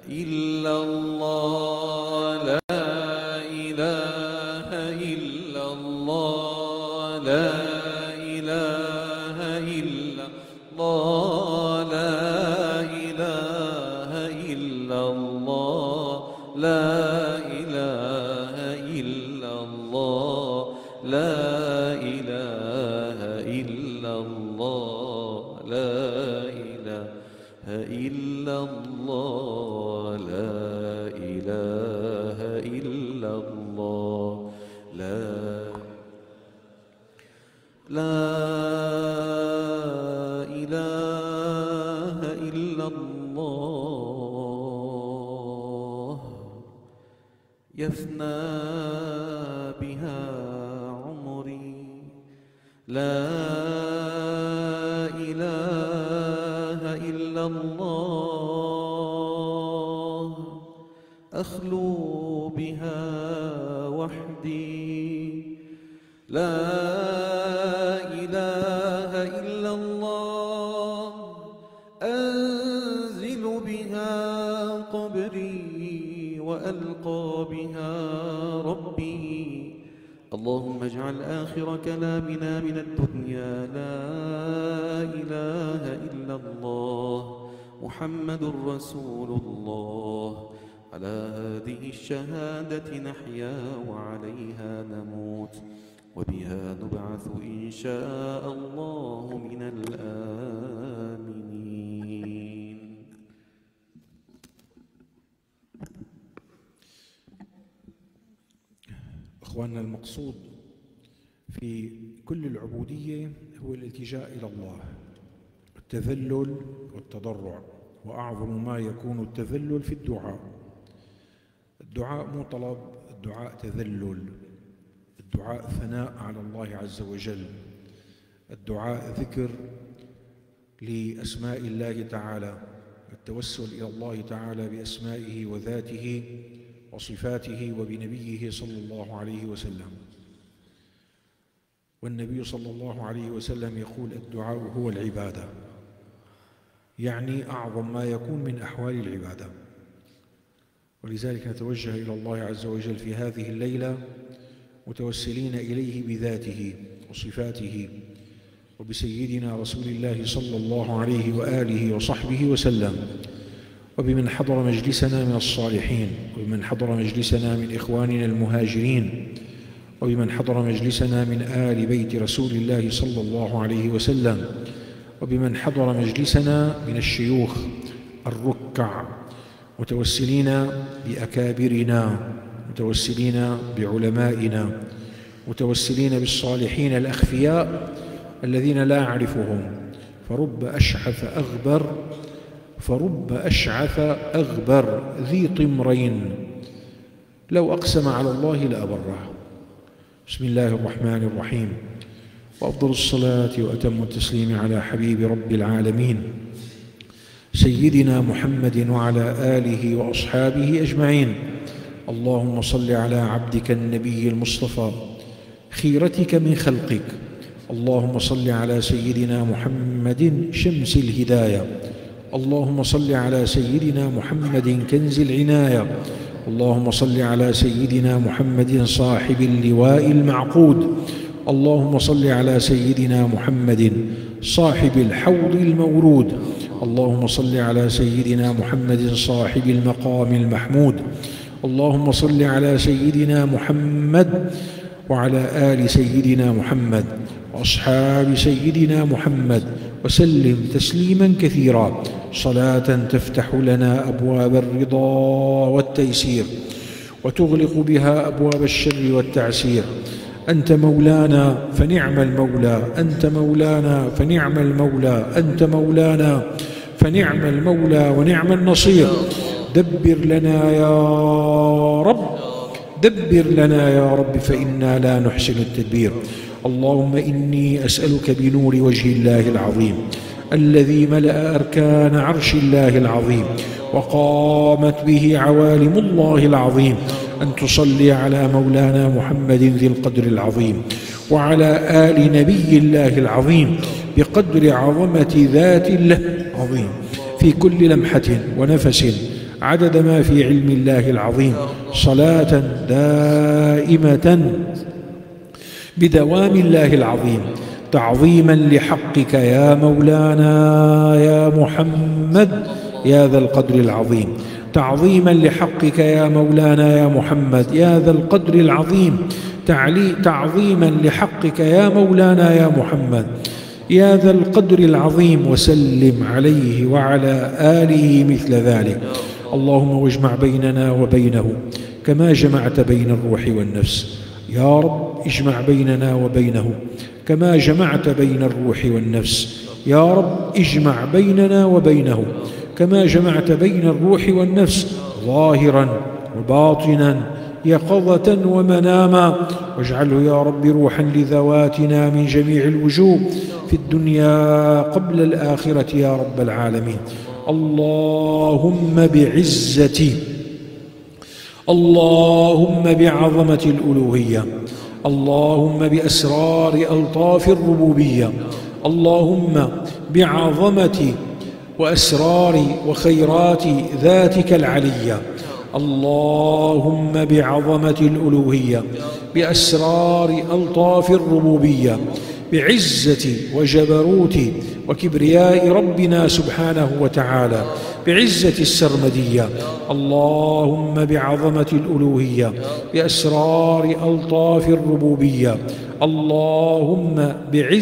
إلا الله لا إله إلا الله لا إله إلا الله لا إله إلا الله لا إله إلا الله لا إله إلا الله لا إله إلا الله لا إله إلا الله لا إله إلا الله يفنى بها عمري لا إله إلا الله أخلو بها وحدي لا إله إلا الله أنزل بها قبري وألقى بها ربي اللهم اجعل آخر كلامنا من الدنيا لا إله إلا الله محمد رسول الله على هذه الشهادة نحيا وعليها نموت وبها نبعث إن شاء الله من الآمنين. أخواننا، المقصود في كل العبودية هو الالتجاء إلى الله، التذلل والتضرع، وأعظم ما يكون التذلل في الدعاء. الدعاء مو طلب، الدعاء تذلل، الدعاء ثناء على الله عز وجل، الدعاء ذكر لأسماء الله تعالى، التوسل إلى الله تعالى بأسمائه وذاته وصفاته وبنبيه صلى الله عليه وسلم. والنبي صلى الله عليه وسلم يقول الدعاء هو العبادة، يعني أعظم ما يكون من أحوال العبادة. ولذلك نتوجه إلى الله عز وجل في هذه الليلة متوسلين إليه بذاته وصفاته وبسيدنا رسول الله صلى الله عليه وآله وصحبه وسلم، وبمن حضر مجلسنا من الصالحين، وبمن حضر مجلسنا من إخواننا المهاجرين، وبمن حضر مجلسنا من آل بيت رسول الله صلى الله عليه وسلم، وبمن حضر مجلسنا من الشيوخ الركع، متوسلين بأكابرنا، متوسلين بعلمائنا، متوسلين بالصالحين الأخفياء الذين لا أعرفهم. فرب أشعث أغبر ذي طمرين لو أقسم على الله لأبره. بسم الله الرحمن الرحيم، وأفضل الصلاة وأتم التسليم على حبيب رب العالمين سيدنا محمد وعلى آله وأصحابه أجمعين. اللهم صل على عبدك النبي المصطفى خيرتك من خلقك. اللهم صل على سيدنا محمد شمس الهداية. اللهم صل على سيدنا محمد كنز العناية. اللهم صل على سيدنا محمد صاحب اللواء المعقود. اللهم صل على سيدنا محمد صاحب الحوض المورود. اللهم صل على سيدنا محمد صاحب المقام المحمود. اللهم صل على سيدنا محمد وعلى آل سيدنا محمد وأصحاب سيدنا محمد وسلم تسليما كثيرا، صلاة تفتح لنا أبواب الرضا والتيسير وتغلق بها أبواب الشر والتعسير. أنت مولانا فنعم المولى، أنت مولانا فنعم المولى، أنت مولانا فنعم المولى ونعم النصير. دبر لنا يا رب، دبر لنا يا رب، فإنا لا نحسن التدبير. اللهم إني أسألك بنور وجه الله العظيم الذي ملأ أركان عرش الله العظيم وقامت به عوالم الله العظيم، أن تصلي على مولانا محمد ذي القدر العظيم وعلى آل نبي الله العظيم بقدر عظمة ذات الله العظيم في كل لمحة ونفس عدد ما في علم الله العظيم، صلاة دائمة بدوام الله العظيم، تعظيما لحقك يا مولانا يا محمد يا ذا القدر العظيم، تعظيما لحقك يا مولانا يا محمد يا ذا القدر العظيم، تعظيما لحقك يا مولانا يا محمد يا ذا القدر العظيم، وسلم عليه وعلى آله مثل ذلك. اللهم واجمع بيننا وبينه كما جمعت بين الروح والنفس. يا رب اجمع بيننا وبينه كما جمعت بين الروح والنفس. يا رب اجمع بيننا وبينه كما جمعت بين الروح والنفس، ظاهرا وباطنا، يقظة ومناما، واجعله يا رب روحا لذواتنا من جميع الوجوه في الدنيا قبل الآخرة يا رب العالمين. اللهم بعزتي، اللهم بعظمة الألوهية، اللهم بأسرار ألطاف الربوبية، اللهم بعظمة وأسرار وخيرات ذاتك العلية، اللهم بعظمة الألوهية، بأسرار ألطاف الربوبية، بعزة وجبروت وكبرياء ربنا سبحانه وتعالى، بعزة السرمدية، اللهم بعظمة الألوهية، بأسرار ألطاف الربوبية، اللهم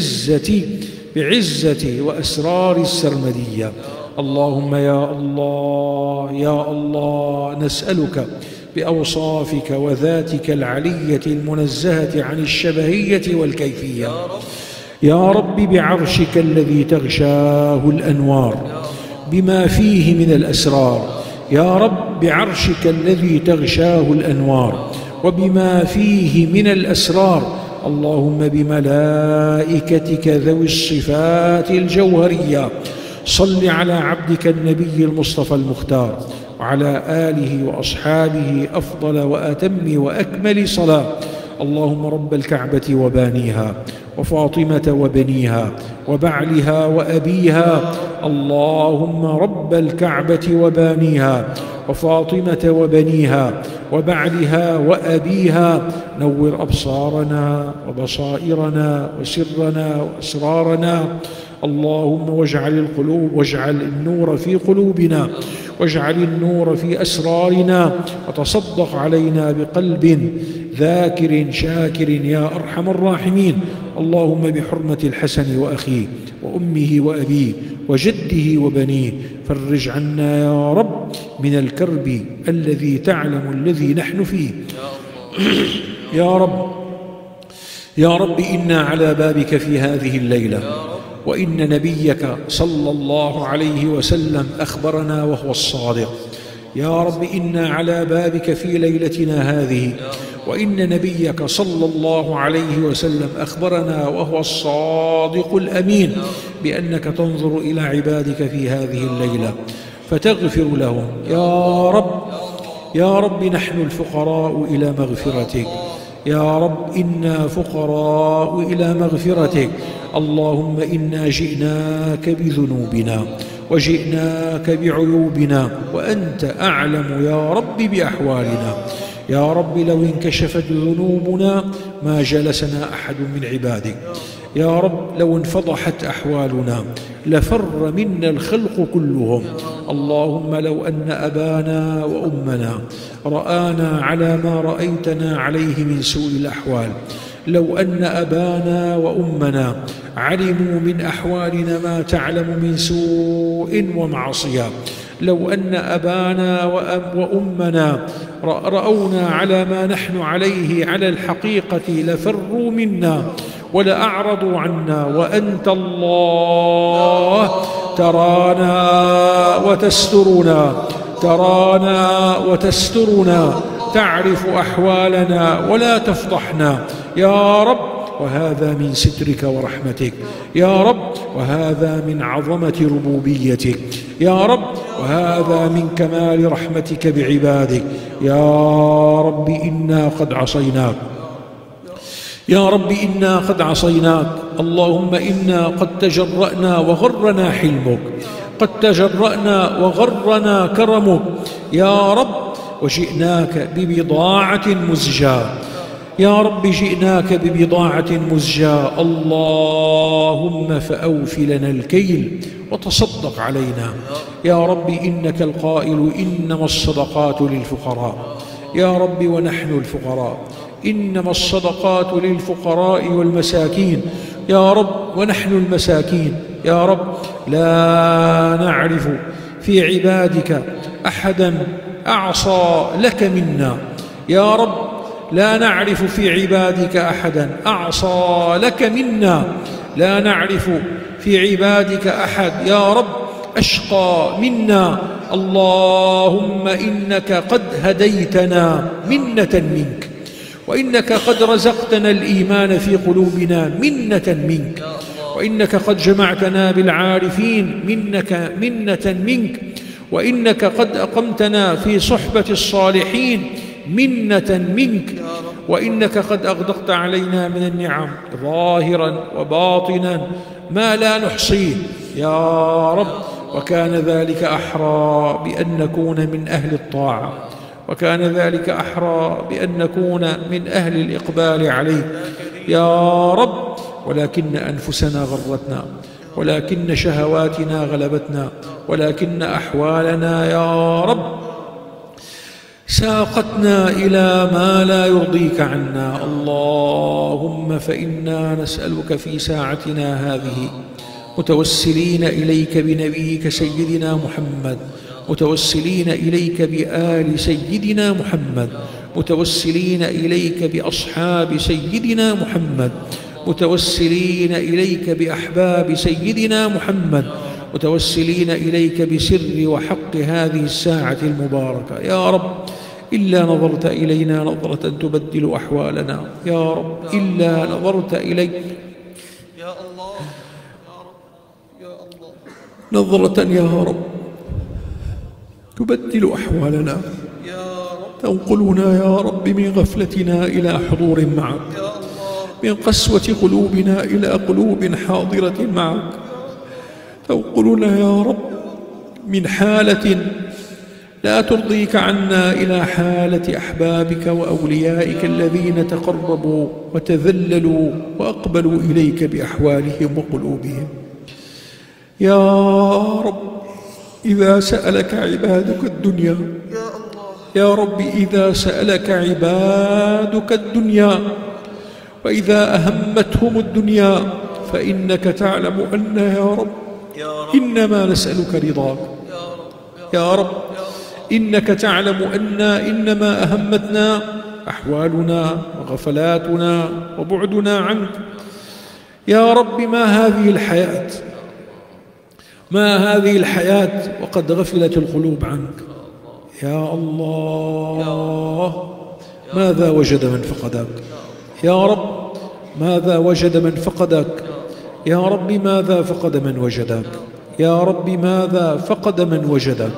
بعزة وأسرار السرمدية. اللهم يا الله يا الله نسألك بأوصافك وذاتك العلية المنزهة عن الشبهية والكيفية، يا رب بعرشك الذي تغشاه الأنوار بما فيه من الأسرار، يا رب بعرشك الذي تغشاه الأنوار وبما فيه من الأسرار، اللهم بملائكتك ذوي الصفات الجوهرية صل على عبدك النبي المصطفى المختار وعلى آله وأصحابه أفضل وأتم وأكمل صلاة. اللهم رب الكعبة وبانيها وفاطمة وبنيها وبعلها وأبيها، اللهم رب الكعبة وبانيها وفاطمة وبنيها وبعلها وأبيها، نور أبصارنا وبصائرنا وسرنا وأسرارنا، اللهم واجعل النور في قلوبنا، واجعل النور في أسرارنا، وتصدق علينا بقلب ذاكر شاكر يا أرحم الراحمين. اللهم بحرمة الحسن وأخيه وأمه وأبيه وجده وبنيه فرج عنا يا رب من الكرب الذي تعلم الذي نحن فيه. يا رب إنا على بابك في هذه الليلة، وإن نبيك صلى الله عليه وسلم أخبرنا وهو الصادق. يا رب إنا على بابك في ليلتنا هذه، وإن نبيك صلى الله عليه وسلم أخبرنا وهو الصادق الأمين بأنك تنظر إلى عبادك في هذه الليلة فتغفر لهم. يا رب نحن الفقراء إلى مغفرتك، يا رب إنا فقراء إلى مغفرتك. اللهم إنا جئناك بذنوبنا وجئناك بعيوبنا وأنت أعلم يا رب بأحوالنا. يا رب لو انكشفت ذنوبنا ما جلسنا أحد من عبادك. يا رب لو انفضحت أحوالنا لفر منا الخلق كلهم. اللهم لو أن أبانا وأمنا رآنا على ما رأيتنا عليه من سوء الأحوال، لو أن أبانا وأمنا علموا من أحوالنا ما تعلم من سوء ومعصية، لو أن أبانا وأمنا رأونا على ما نحن عليه على الحقيقة لفروا منا ولأعرضوا عنا، وأنت الله ترانا وتسترنا، تعرف أحوالنا ولا تفضحنا يا رب، وهذا من سترك ورحمتك يا رب، وهذا من عظمة ربوبيتك يا رب، وهذا من كمال رحمتك بعبادك. يا رب إنا قد عصيناك، يا رب إنا قد عصيناك. اللهم إنا قد تجرأنا وغرنا حلمك، قد تجرأنا وغرنا كرمك. يا رب، وجئناك ببضاعة مزجاة. يا رب جئناك ببضاعة مزجاة، اللهم فأوف لنا الكيل وتصدق علينا. يا رب إنك القائل إنما الصدقات للفقراء. يا رب ونحن الفقراء، إنما الصدقات للفقراء والمساكين. يا رب ونحن المساكين. يا رب لا نعرف في عبادك أحدا أعصى لك منا. يا رب لا نعرف في عبادك أحدا أعصى لك منا. لا نعرف في عبادك أحد يا رب أشقى منا. اللهم إنك قد هديتنا منة منك، وإنك قد رزقتنا الإيمان في قلوبنا منة منك، وإنك قد جمعتنا بالعارفين منة منك، وإنك قد أقمتنا في صحبة الصالحين منة منك، وإنك قد أغدقت علينا من النعم ظاهرا وباطنا ما لا نحصيه يا رب. وكان ذلك أحرى بأن نكون من أهل الطاعة، وكان ذلك أحرى بأن نكون من أهل الإقبال عليك يا رب. ولكن أنفسنا غرتنا، ولكن شهواتنا غلبتنا، ولكن أحوالنا يا رب ساقتنا إلى ما لا يرضيك عنا. اللهم فإنا نسألك في ساعتنا هذه متوسلين إليك بنبيك سيدنا محمد، متوسلين إليك بآل سيدنا محمد، متوسلين إليك بأصحاب سيدنا محمد، متوسلين إليك بأحباب سيدنا محمد، متوسلين إليك بسر وحق هذه الساعة المباركة يا رب. إلا نظرت إلينا نظرة تبدل أحوالنا يا رب، إلا نظرت إليك يا الله يا الله نظرة يا رب تبدل أحوالنا، تنقلنا يا رب من غفلتنا إلى حضور معك، من قسوة قلوبنا إلى قلوب حاضرة معك، تنقلنا يا رب من حالة لا ترضيك عنا إلى حالة أحبابك وأوليائك الذين تقربوا وتذللوا وأقبلوا إليك بأحوالهم وقلوبهم يا رب. إذا سألك عبادك الدنيا يا رب، إذا سألك عبادك الدنيا وإذا أهمتهم الدنيا فإنك تعلم أن يا رب إنما نسألك رضاك يا رب. إنك تعلم أن إنما أهمتنا أحوالنا وغفلاتنا وبعدنا عنك يا رب. ما هذه الحياة، ما هذه الحياة وقد غفلت القلوب عنك يا الله. ماذا وجد من فقدك يا رب؟ ماذا وجد من فقدك يا رب؟ ماذا فقد من وجدك يا رب؟ ماذا فقد من وجدك؟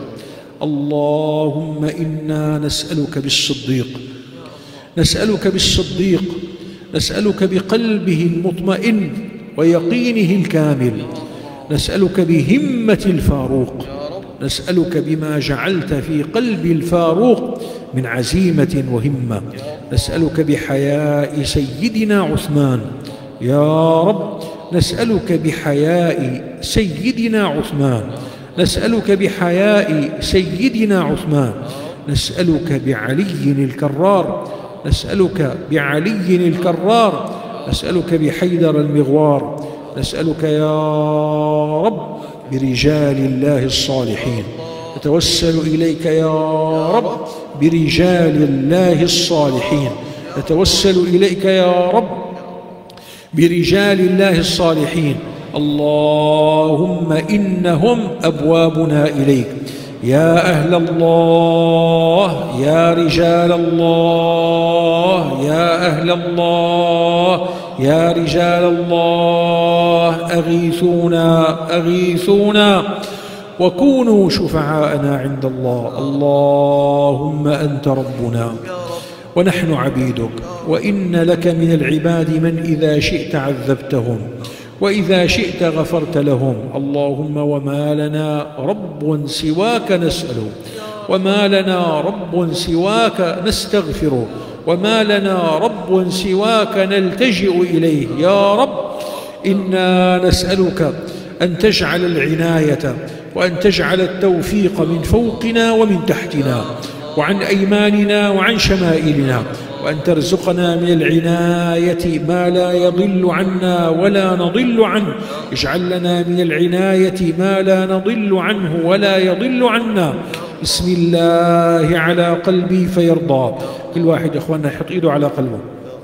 اللهم إنا نسألك بالصديق، نسألك بالصديق، نسألك بقلبه المطمئن ويقينه الكامل، نسألك بهمة الفاروق، نسألك بما جعلت في قلب الفاروق من عزيمة وهمة، نسألك بحياء سيدنا عثمان يا رب، نسألك بحياء سيدنا عثمان، نسألك بحياء سيدنا عثمان، نسألك بعلي الكرار، نسألك بعلي الكرار، نسألك بحيدر المغوار، نسألك يا رب برجال الله الصالحين، نتوسل إليك يا رب برجال الله الصالحين، نتوسل إليك يا رب برجال الله الصالحين. اللهم إنهم أبوابنا إليك يا أهل الله، يا رجال الله، يا أهل الله، يا رجال الله، أغيثونا أغيثونا وكونوا شفعاءنا عند الله. اللهم أنت ربنا ونحن عبيدك، وإن لك من العباد من إذا شئت عذبتهم وإذا شئت غفرت لهم. اللهم وما لنا رب سواك نسأله، وما لنا رب سواك نستغفره، وما لنا رب سواك نلتجئ إليه. يا رب إنا نسألك أن تجعل العناية وأن تجعل التوفيق من فوقنا ومن تحتنا وعن أيماننا وعن شمائلنا، وأن ترزقنا من العناية ما لا يضل عنا ولا نضل عنه. اجعل لنا من العناية ما لا نضل عنه ولا يضل عنا. بسم الله على قلبي فيرضى. كل واحد إخواننا يحط إيده على قلبه.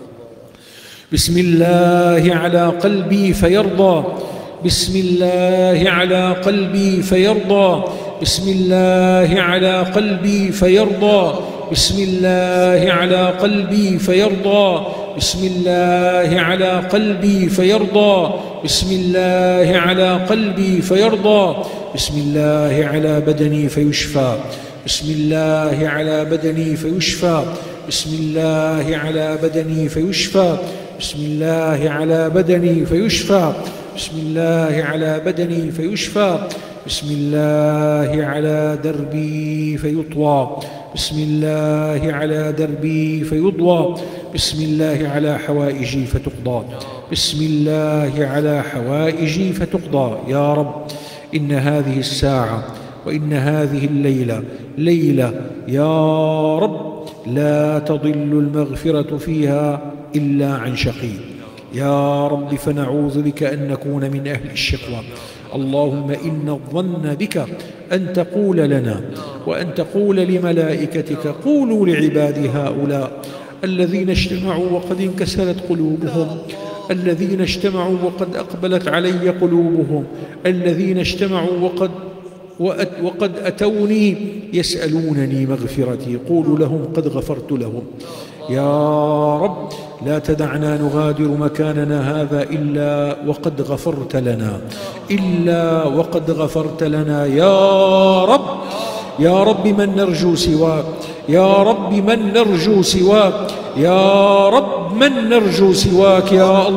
بسم الله على قلبي فيرضى. بسم الله على قلبي فيرضى. بسم الله على قلبي فيرضى. بسم الله على قلبي فيرضى. بسم الله على قلبي فيرضى. بسم الله على قلبي فيرضى. بسم الله على بدني فيشفى. بسم الله على بدني فيشفى. بسم الله على بدني فيشفى. بسم الله على بدني فيشفى. بسم الله على بدني فيشفى. بسم الله على دربي فيطوى. بسم الله على دربي فيضوى. بسم الله على حوائجي فتقضى. بسم الله على حوائجي فتقضى. يا رب إن هذه الساعة وإن هذه الليلة ليلة يا رب لا تضل المغفرة فيها إلا عن شقي. يا رب فنعوذ بك أن نكون من أهل الشقوى. اللهم إن الظن بك أن تقول لنا وأن تقول لملائكتك قولوا لعبادي هؤلاء الذين اجتمعوا وقد انكسرت قلوبهم، الذين اجتمعوا وقد أقبلت علي قلوبهم، الذين اجتمعوا وقد أتوني يسألونني مغفرتي، قولوا لهم قد غفرت لهم. يا رب لا تدعنا نغادر مكاننا هذا إلا وقد غفرت لنا، إلا وقد غفرت لنا. يا رب يا رب من نرجو سواك، يا رب من نرجو سواك، يا رب من نرجو سواك. يا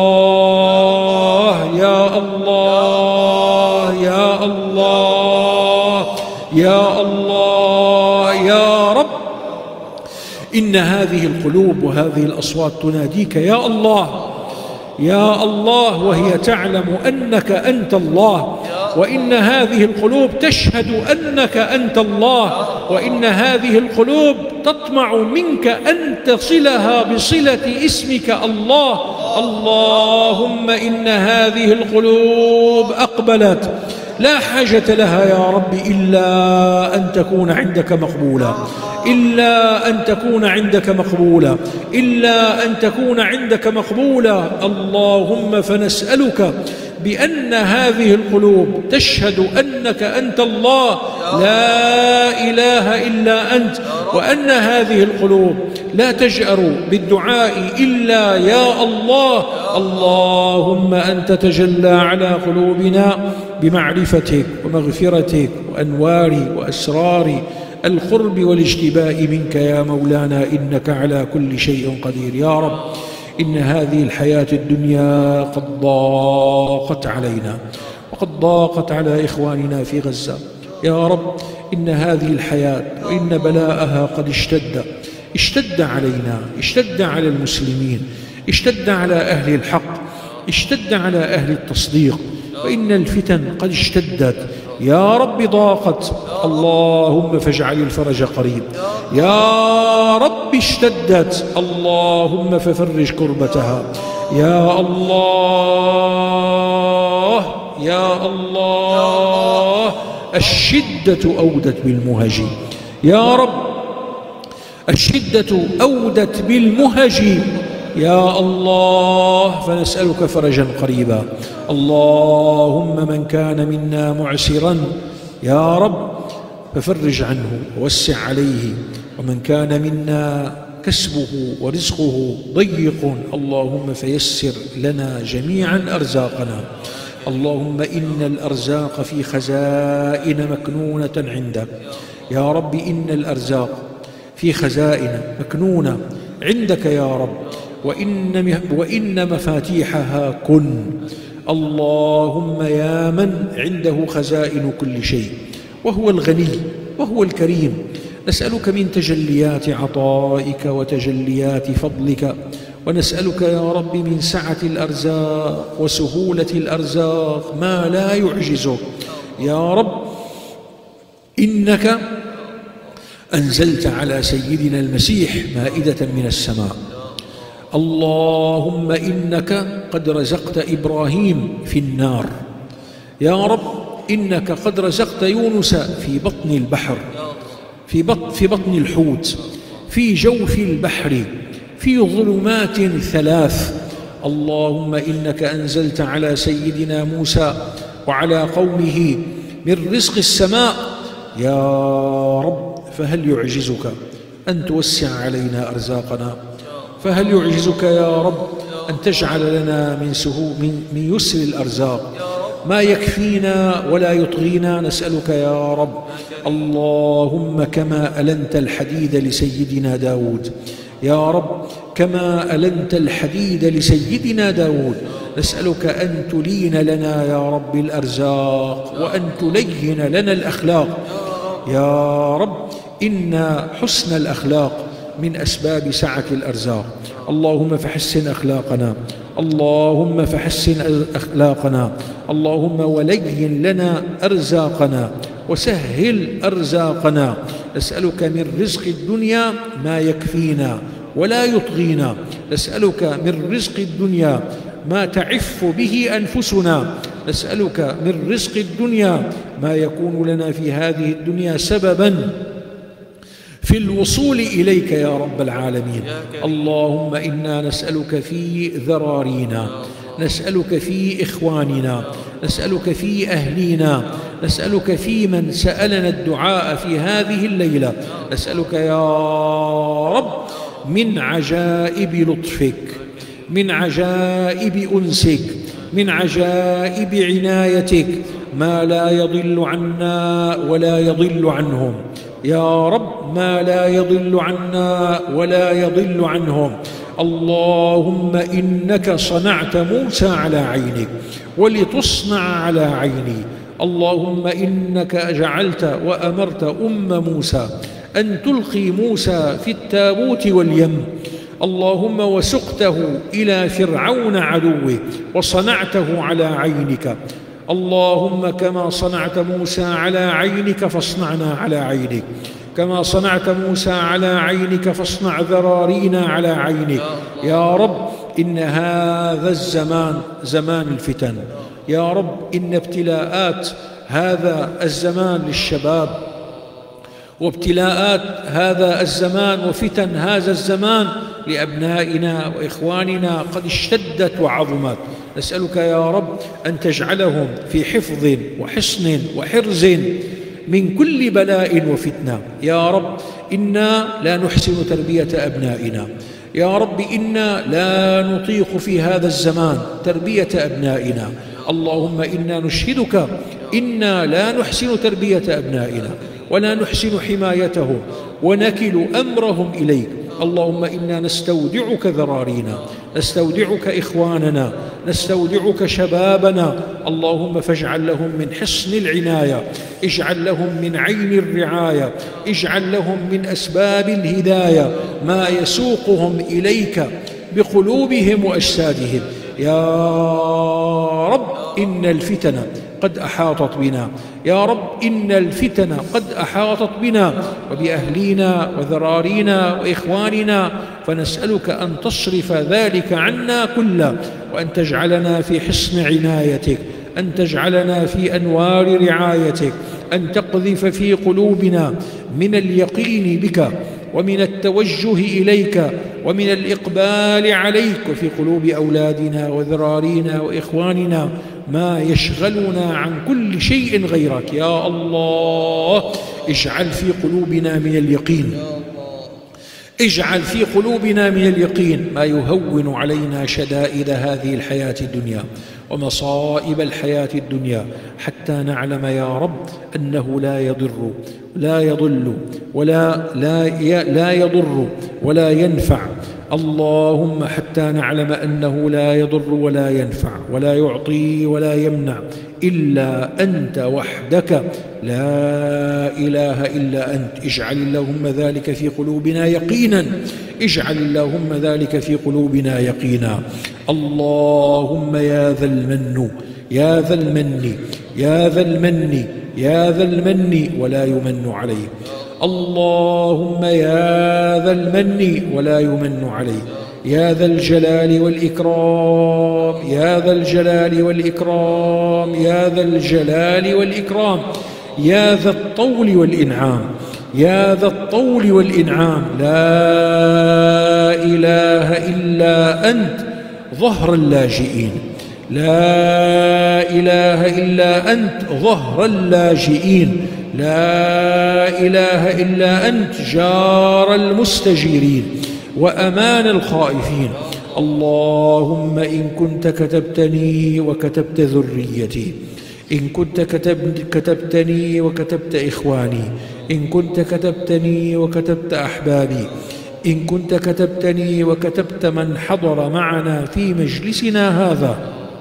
الله يا الله يا الله يا الله يا رب إن هذه القلوب وهذه الأصوات تناديك يا الله يا الله، وهي تعلم أنك أنت الله، وإن هذه القلوب تشهد أنك أنت الله، وإن هذه القلوب تطمع منك أن تصلها بصلة اسمك الله. اللهم إن هذه القلوب أقبلت لا حاجة لها يا رب إلا أن تكون عندك مقبولة، إلا أن تكون عندك مقبولة، إلا أن تكون عندك مقبولة. اللهم فنسألك بأن هذه القلوب تشهد أنك أنت الله لا إله إلا أنت، وأن هذه القلوب لا تجأر بالدعاء إلا يا الله. اللهم أنت تجلى على قلوبنا بمعرفتك ومغفرتك وأنوار وأسرار القرب والاجتباء منك يا مولانا، إنك على كل شيء قدير. يا رب إن هذه الحياة الدنيا قد ضاقت علينا وقد ضاقت على إخواننا في غزة. يا رب إن هذه الحياة وإن بلاءها قد اشتد علينا، اشتد على المسلمين، اشتد على أهل الحق، اشتد على أهل التصديق، وإن الفتن قد اشتدت يا رب ضاقت. اللهم فاجعل الفرج قريب. يا رب اشتدت، اللهم ففرج كربتها. يا الله يا الله الشدة أودت بالمهج. يا رب الشدة أودت بالمهج يا الله، فنسألك فرجا قريبا. اللهم من كان منا معسرا يا رب ففرج عنه ووسع عليه، ومن كان منا كسبه ورزقه ضيق اللهم فيسر لنا جميعا أرزاقنا. اللهم إن الأرزاق في خزائن مكنونة عندك يا رب، إن الأرزاق في خزائن مكنونة عندك يا رب، وإن مفاتيحها كن. اللهم يا من عنده خزائن كل شيء وهو الغني وهو الكريم. نسألك من تجليات عطائك وتجليات فضلك، ونسألك يا رب من سعة الأرزاق وسهولة الأرزاق ما لا يعجزك. يا رب إنك أنزلت على سيدنا المسيح مائدة من السماء. اللهم إنك قد رزقت إبراهيم في النار. يا رب إنك قد رزقت يونس في بطن البحر، في بطن الحوت، في جوف البحر، في ظلمات ثلاث. اللهم إنك أنزلت على سيدنا موسى وعلى قومه من رزق السماء. يا رب فهل يعجزك أن توسع علينا أرزاقنا؟ فهل يعجزك يا رب أن تجعل لنا من يسر الأرزاق ما يكفينا ولا يطغينا؟ نسألك يا رب. اللهم كما ألنت الحديد لسيدنا داود، يا رب كما ألنت الحديد لسيدنا داود، نسألك أن تلين لنا يا رب الأرزاق وأن تلين لنا الأخلاق. يا رب إن حسن الأخلاق من أسباب سعة الأرزاق. اللهم فحسن أخلاقنا، اللهم فحسن أخلاقنا، اللهم ولين لنا أرزاقنا وسهل أرزاقنا. نسألك من رزق الدنيا ما يكفينا ولا يطغينا، نسألك من رزق الدنيا ما تعف به أنفسنا، نسألك من رزق الدنيا ما يكون لنا في هذه الدنيا سبباً في الوصول إليك يا رب العالمين. اللهم إنا نسألك في ذرارينا، نسألك في إخواننا، نسألك في أهلينا، نسألك في من سألنا الدعاء في هذه الليلة، نسألك يا رب من عجائب لطفك، من عجائب أنسك، من عجائب عنايتك ما لا يضل عنا ولا يضل عنهم. يا رب ما لا يضل عنا ولا يضل عنهم. اللهم إنك صنعت موسى على عينك ولتصنع على عيني. اللهم إنك جعلت وأمرت موسى أن تلقي موسى في التابوت واليم. اللهم وسقته إلى فرعون عدوه وصنعته على عينك. اللهم كما صنعت موسى على عينك فاصنعنا على عينك، كما صنعت موسى على عينك فاصنع ذرارينا على عينك. يا رب إن هذا الزمان زمان الفتن، يا رب إن ابتلاءات هذا الزمان للشباب، وابتلاءات هذا الزمان وفتن هذا الزمان لأبنائنا وإخواننا قد اشتدت وعظمت. نسألك يا رب أن تجعلهم في حفظ وحصن وحرز من كل بلاء وفتنة. يا رب إنا لا نحسن تربية أبنائنا، يا رب إنا لا نطيق في هذا الزمان تربية أبنائنا. اللهم إنا نشهدك إنا لا نحسن تربية أبنائنا ولا نحسن حمايتهم ونكل أمرهم إليك. اللهم إنا نستودعك ذرارينا، نستودعك إخواننا، نستودعك شبابنا. اللهم فاجعل لهم من حصن العناية، اجعل لهم من عين الرعاية، اجعل لهم من أسباب الهداية ما يسوقهم إليك بقلوبهم وأجسادهم. يا رب إن الفتن قد أحاطت بنا، يا رب إن الفتن قد أحاطت بنا وبأهلينا وذرارينا وإخواننا، فنسألك أن تصرف ذلك عنا كله، وأن تجعلنا في حصن عنايتك، أن تجعلنا في أنوار رعايتك، أن تقذف في قلوبنا من اليقين بك ومن التوجه إليك ومن الإقبال عليك، وفي قلوب أولادنا وذرارينا وإخواننا ما يشغلنا عن كل شيء غيرك. يا الله اجعل في قلوبنا من اليقين، اجعل في قلوبنا من اليقين ما يهون علينا شدائد هذه الحياة الدنيا ومصائب الحياة الدنيا، حتى نعلم يا رب أنه لا يضر لا يضر ولا ينفع. اللهم حتى نعلم أنه لا يضر ولا ينفع ولا يعطي ولا يمنع إلا أنت وحدك لا إله إلا أنت. اجعل اللهم ذلك في قلوبنا يقينا، اجعل اللهم ذلك في قلوبنا يقينا. اللهم يا ذا المن يا ذا المن يا ذا المن يا ذا المن ولا يمن عليه. اللهم يا ذا المن ولا يمن عليه، يا ذا الجلال والإكرام، يا ذا الجلال والإكرام، يا ذا الجلال والإكرام، يا ذا الطول والإنعام، يا ذا الطول والإنعام. لا إله إلا أنت ظهر اللاجئين، لا إله إلا أنت ظهر اللاجئين، لا إله إلا أنت جار المستجيرين وأمان الخائفين. اللهم إن كنت كتبتني وكتبت ذريتي، إن كنت كتبتني وكتبت إخواني، إن كنت كتبتني وكتبت أحبابي، إن كنت كتبتني وكتبت من حضر معنا في مجلسنا هذا،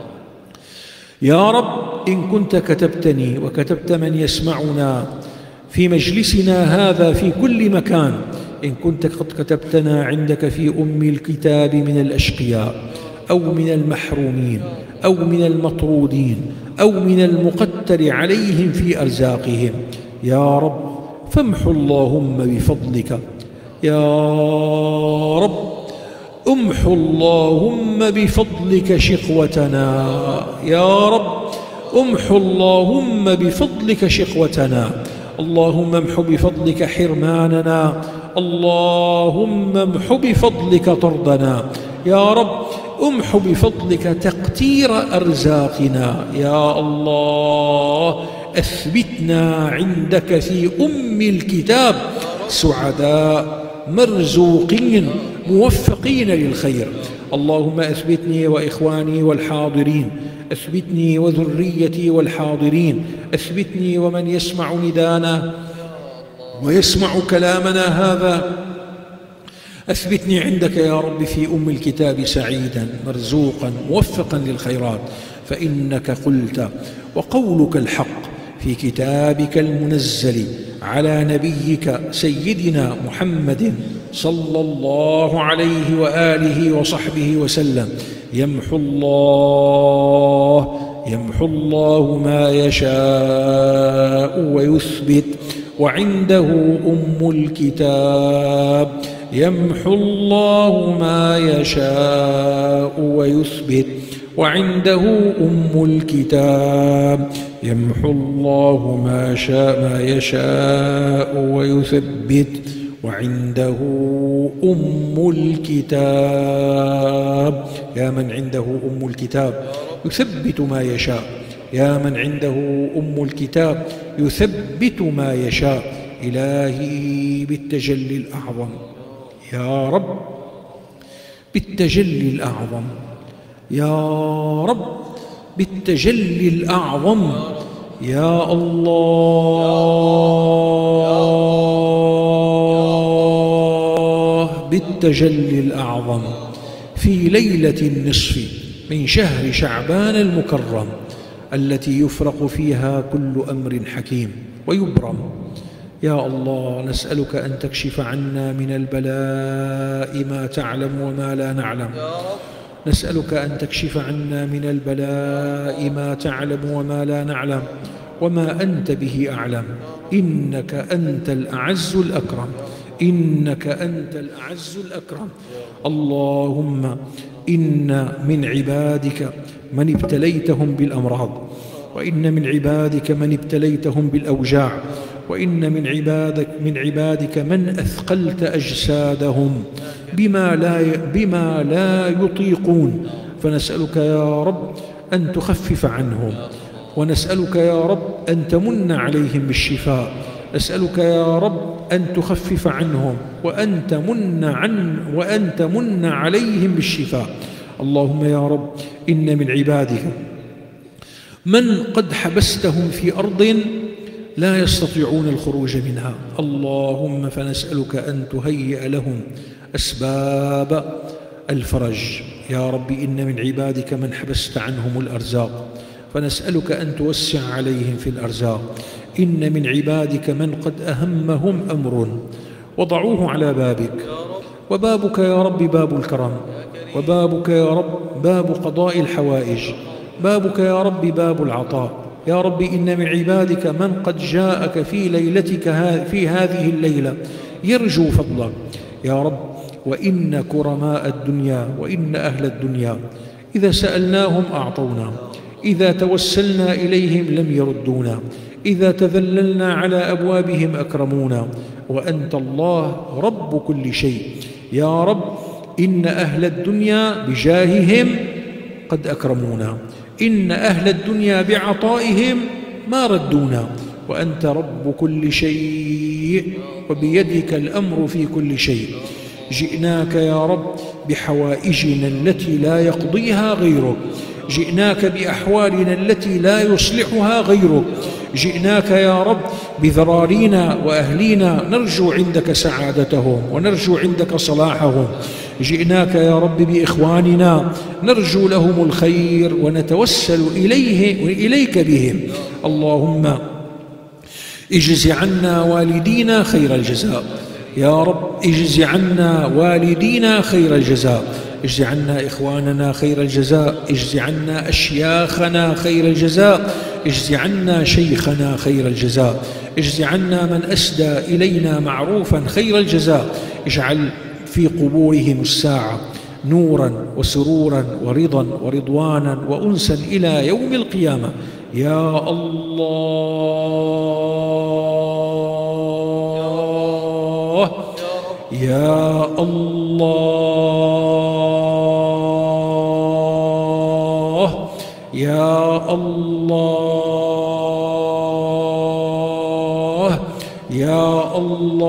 يا رب إن كنت كتبتني وكتبت من يسمعنا في مجلسنا هذا في كل مكان، إن كنت قد كتبتنا عندك في أم الكتاب من الأشقياء أو من المحرومين أو من المطرودين أو من المقتر عليهم في أرزاقهم، يا رب فامح اللهم بفضلك، يا رب امح اللهم بفضلك شقوتنا، يا رب امح اللهم بفضلك شقوتنا. اللهم امح بفضلك حرماننا، اللهم امح بفضلك طردنا، يا رب امح بفضلك تقتير أرزاقنا. يا الله أثبتنا عندك في أم الكتاب سعداء مرزوقين موفقين للخير. اللهم أثبتني وإخواني والحاضرين، أثبتني وذريتي والحاضرين، أثبتني ومن يسمع ندانا ويسمع كلامنا هذا، أثبتني عندك يا رب في أم الكتاب سعيدا مرزوقا موفقا للخيرات، فإنك قلت وقولك الحق في كتابك المنزل على نبيك سيدنا محمد صلى الله عليه وآله وصحبه وسلم: يمحو الله ما يشاء ويثبت وعنده أم الكتاب. يمحو الله ما يشاء ويثبت وعنده أم الكتاب. يمحو الله ما يشاء ويثبت وعنده أم الكتاب. يا من عنده أم الكتاب يثبت ما يشاء، يا من عنده أم الكتاب يثبت ما يشاء. إلهي بالتجلي الأعظم يا رب، بالتجلي الأعظم يا رب، بالتجلي الأعظم يا الله، بالتجلي الأعظم في ليلة النصف من شهر شعبان المكرم التي يفرق فيها كل أمر حكيم ويبرم. يا الله نسألك أن تكشف عنا من البلاء ما تعلم وما لا نعلم، نسألك أن تكشف عنا من البلاء ما تعلم وما لا نعلم وما أنت به أعلم، إنك أنت الأعز الأكرم، إنك أنت الأعز الأكرم. اللهم إن من عبادك من ابتليتهم بالأمراض، وإن من عبادك من ابتليتهم بالأوجاع، وإن من عبادك من أثقلت أجسادهم بما لا يطيقون، فنسألك يا رب أن تخفف عنهم، ونسألك يا رب أن تمن عليهم بالشفاء، نسألك يا رب أن تخفف عنهم وأن تمن عليهم بالشفاء. اللهم يا رب إن من عبادك من قد حبستهم في أرض لا يستطيعون الخروج منها، اللهم فنسألك أن تهيئ لهم أسباب الفرج. يا رب إن من عبادك من حبست عنهم الأرزاق، فنسألك أن توسع عليهم في الأرزاق. إن من عبادك من قد أهمهم أمر وضعوه على بابك، وبابك يا رب باب الكرم، وبابك يا رب باب قضاء الحوائج، بابك يا رب باب العطاء. يا رب إن من عبادك من قد جاءك في ليلتك في هذه الليلة يرجو فضلك يا رب. وإن كرماء الدنيا وإن أهل الدنيا إذا سألناهم أعطونا، إذا توسلنا إليهم لم يردونا، إذا تذللنا على أبوابهم أكرمونا. وأنت الله رب كل شيء يا رب. إن أهل الدنيا بجاههم قد أكرمونا، إن أهل الدنيا بعطائهم ما ردونا. وأنت رب كل شيء وبيدك الأمر في كل شيء. جئناك يا رب بحوائجنا التي لا يقضيها غيرك، جئناك بأحوالنا التي لا يصلحها غيرك، جئناك يا رب بذرارينا وأهلينا نرجو عندك سعادتهم ونرجو عندك صلاحهم، جئناك يا رب بإخواننا نرجو لهم الخير ونتوسل إليك بهم. اللهم اجز عنا والدينا خير الجزاء يا رب، اجز عنا والدينا خير الجزاء، اجز عنا إخواننا خير الجزاء، اجز عنا أشياخنا خير الجزاء، اجز عنا شيخنا خير الجزاء، اجز عنا من أسدى إلينا معروفا خير الجزاء. اجعل في قبورهم الساعة نورا وسرورا ورضا ورضوانا وأنسا إلى يوم القيامة يا الله يا الله يا الله يا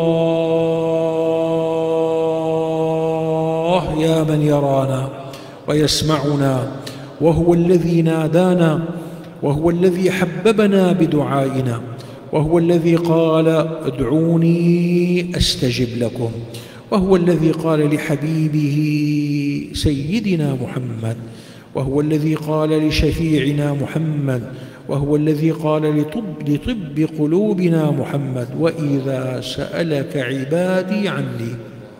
الله يا من يرانا ويسمعنا، وهو الذي نادانا، وهو الذي حببنا بدعائنا، وهو الذي قال ادعوني أستجب لكم، وهو الذي قال لحبيبه سيدنا محمد، وهو الذي قال لشفيعنا محمد، وهو الذي قال لطب قلوبنا محمد وإذا سألك عبادي عني.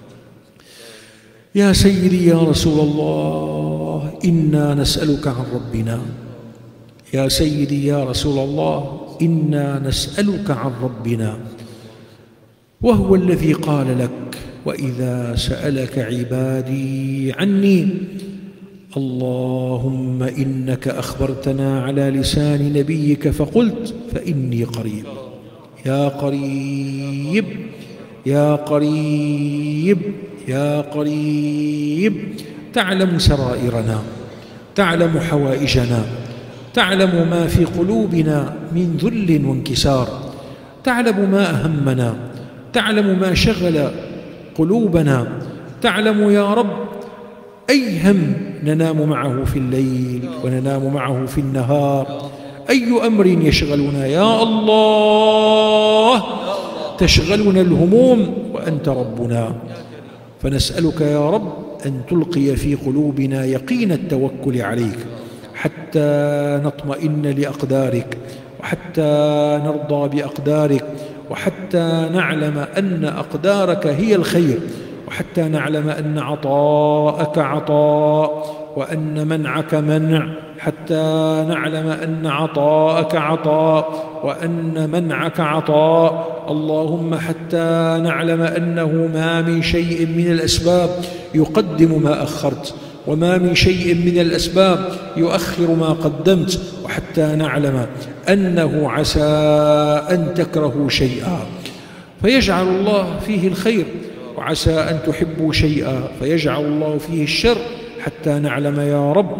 يا سيدي يا رسول الله إنا نسألك عن ربنا، يا سيدي يا رسول الله إنا نسألك عن ربنا، وهو الذي قال لك وإذا سألك عبادي عني. اللهم إنك أخبرتنا على لسان نبيك فقلت فإني قريب. يا قريب يا قريب يا قريب، تعلم سرائرنا، تعلم حوائجنا، تعلم ما في قلوبنا من ذل وانكسار، تعلم ما أهمنا، تعلم ما شغل قلوبنا، تعلم يا رب أي هم ننام معه في الليل وننام معه في النهار، أي أمر يشغلنا يا الله. تشغلنا الهموم وأنت ربنا، فنسألك يا رب أن تلقي في قلوبنا يقين التوكل عليك حتى نطمئن لأقدارك، وحتى نرضى بأقدارك، وحتى نعلم أن أقدارك هي الخير، وحتى نعلم أن عطاءك عطاء وأن منعك منع، حتى نعلم أن عطاءك عطاء وأن منعك عطاء. اللهم حتى نعلم أنه ما من شيء من الأسباب يقدم ما أخرت، وما من شيء من الأسباب يؤخر ما قدمت، وحتى نعلم أنه عسى أن تكرهوا شيئا فيجعل الله فيه الخير، وعسى أن تحبوا شيئا فيجعل الله فيه الشر، حتى نعلم يا رب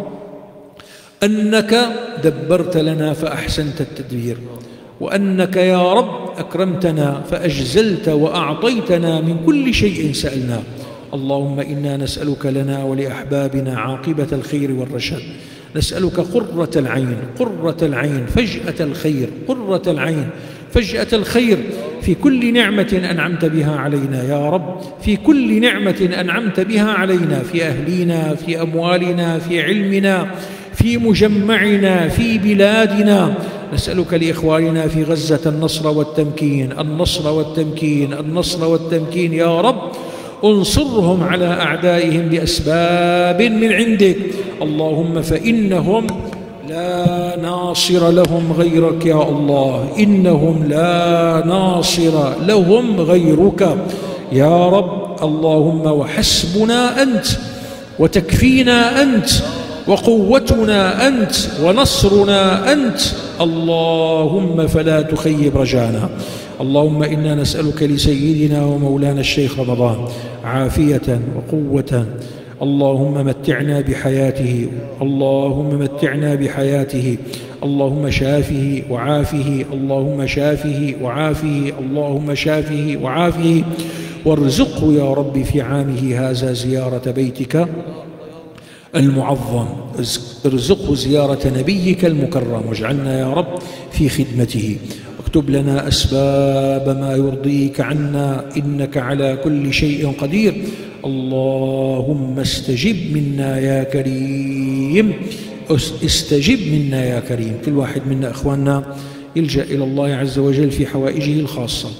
أنك دبرت لنا فأحسنت التدبير، وأنك يا رب أكرمتنا فأجزلت وأعطيتنا من كل شيء سألناه. اللهم إنا نسألك لنا ولأحبابنا عاقبة الخير والرشاد، نسألك قرة العين، قرة العين، فجأة الخير، قرة العين، فجأة الخير في كل نعمة أنعمت بها علينا يا رب، في كل نعمة أنعمت بها علينا، في أهلينا، في أموالنا، في علمنا، في مجمعنا في بلادنا. نسألك لإخواننا في غزة النصر والتمكين، النصر والتمكين، النصر والتمكين يا رب. انصرهم على أعدائهم بأسباب من عندك اللهم، فإنهم لا ناصر لهم غيرك يا الله، إنهم لا ناصر لهم غيرك يا رب. اللهم وحسبنا أنت، وتكفينا أنت، وقوتنا أنت، ونصرنا أنت. اللهم فلا تخيب رجانا. اللهم إنا نسألك لسيدنا ومولانا الشيخ رمضان عافية وقوة. اللهم متعنا بحياته، اللهم متعنا بحياته. اللهم شافه وعافه، اللهم شافه وعافه، اللهم شافه وعافه. وارزقه يا رب في عامه هذا زيارة بيتك المعظم، ارزقه زيارة نبيك المكرم، واجعلنا يا رب في خدمته. واكتب لنا أسباب ما يرضيك عنا، إنك على كل شيء قدير. اللهم استجب منا يا كريم، استجب منا يا كريم. كل واحد منا أخواننا يلجأ إلى الله عز وجل في حوائجه الخاصة.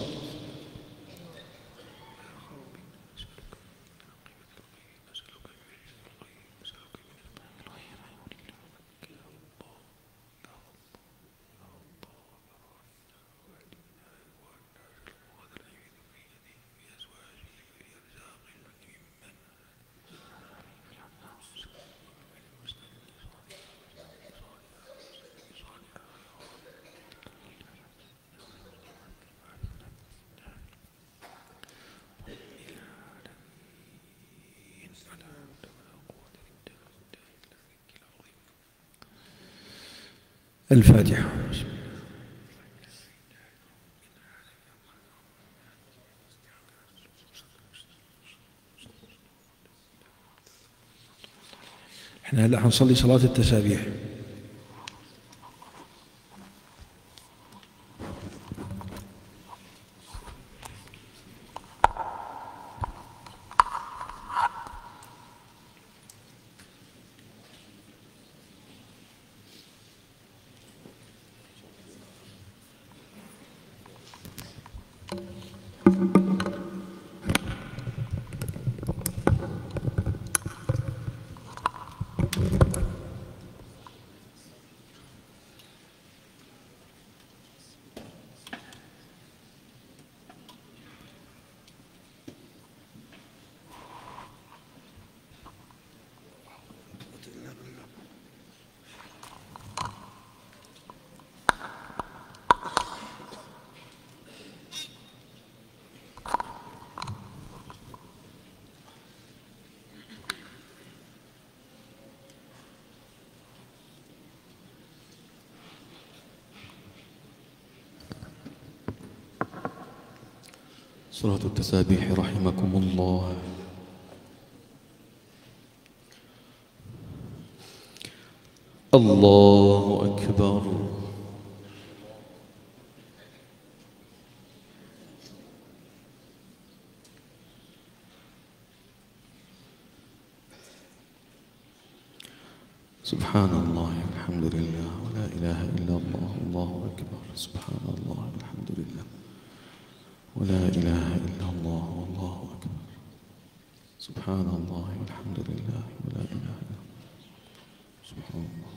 الفاتحة. احنا هلا حنصلي صلاة التسابيح. صلاة التسابيح رحمكم الله. الله أكبر. سبحان الله والحمد لله ولا إله إلا الله، الله أكبر. سبحان الله والحمد لله ولا إله إلا الله والله أكبر. سبحان الله والحمد لله ولا إله إلا الله. سبحان الله.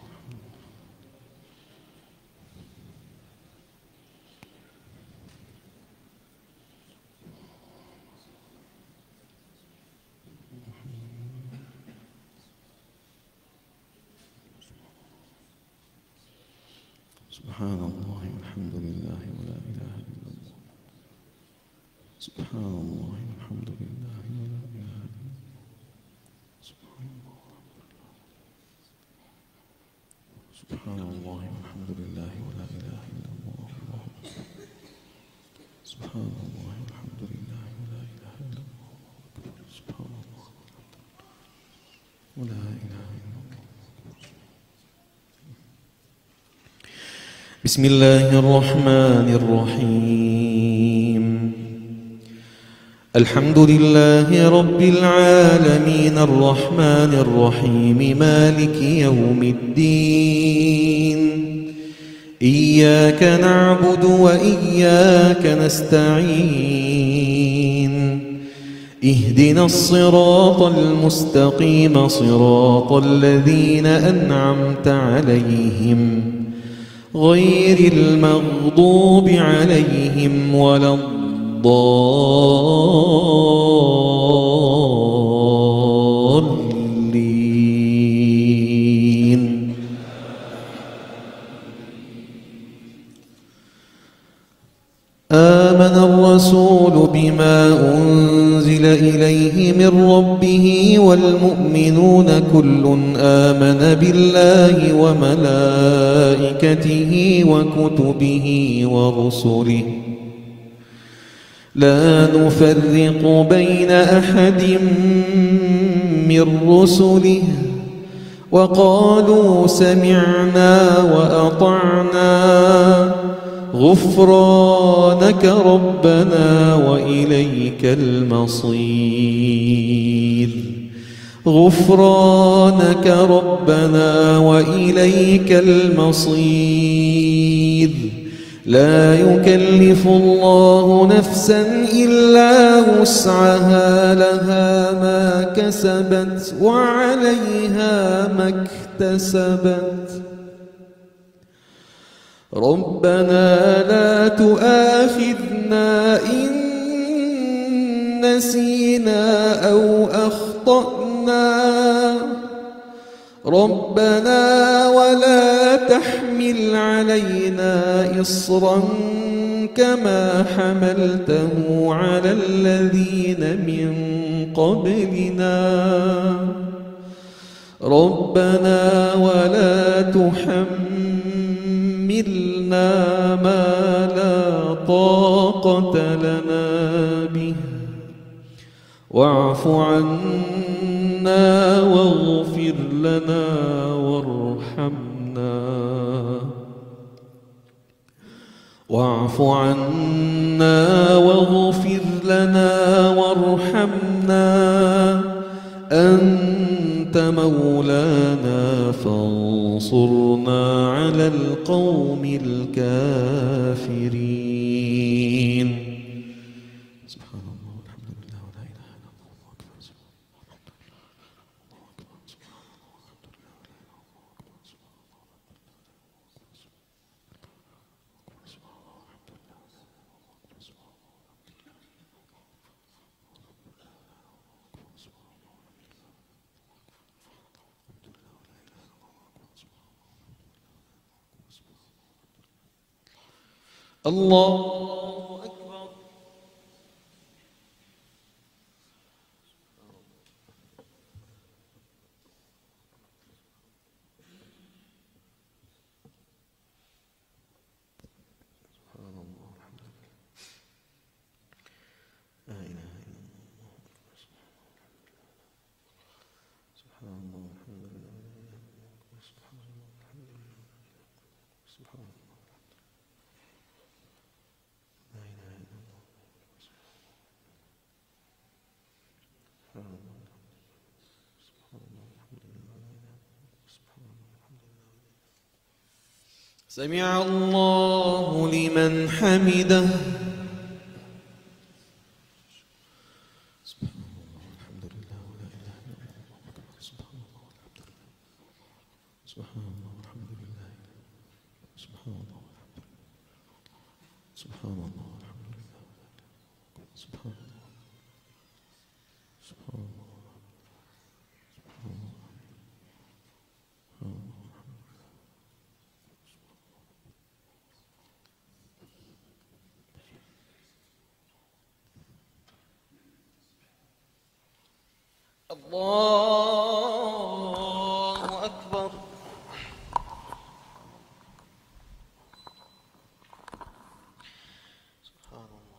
سبحان الله والحمد لله ولا إله إلا الله. سبحان الله والحمد لله ولا إله إلا الله. سبحان الله. سبحان الله والحمد لله ولا إله إلا الله. الله أكبر. سبحان الله والحمد لله ولا إله إلا الله. سبحان الله ولا إله إلا الله. بسم الله الرحمن الرحيم. الحمد لله رب العالمين الرحمن الرحيم مالك يوم الدين إياك نعبد وإياك نستعين اهدنا الصراط المستقيم صراط الذين أنعمت عليهم غير المغضوب عليهم ولا الضالين. آمن الرسول بما أنزل إليه من ربه والمؤمنون كل آمن بالله وملائكته وكتبه ورسله لا نفرق بين أحد من رسله وقالوا سمعنا وأطعنا غفرانك ربنا وإليك المصير. غفرانك ربنا وإليك المصير. لا يكلف الله نفسا إلا وسعها لها ما كسبت وعليها ما اكتسبت. ربنا لا تؤاخذنا إن نسينا أو أخطأنا ربنا ولا تحمل علينا إصرا كما حملته على الذين من قبلنا ربنا ولا تحملنا ما لا طاقة لنا به واعف عنا واغفر لنا وارحمنا واعف عنا واغفر لنا وارحمنا أنت مولانا فانصرنا على القوم الكافرين. سبحان الله والحمد لله ولا إله إلا الله والله أكبر. الله أكبر. سبحان الله والحمد لله لا إله إلا الله سبحان الله والحمد لله سبحان الله والحمد لله سبحان الله لا إله إلا الله سبحان الله سبحان الله والحمد لله لا إله إلا الله سبحان الله والحمد لله. سمع الله لمن حمده. سبحان الله والحمد لله ولا إله إلا الله أكبر. سبحان الله والحمد لله سبحان الله والحمد لله سبحان الله والحمد لله سبحان الله والحمد لله سبحان الله سبحان الله سبحان الله. الله أكبر. سبحان الله.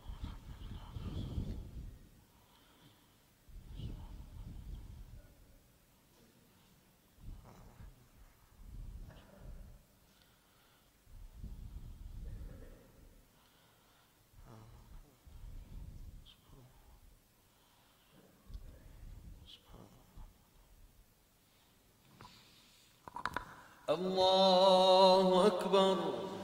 الله أكبر.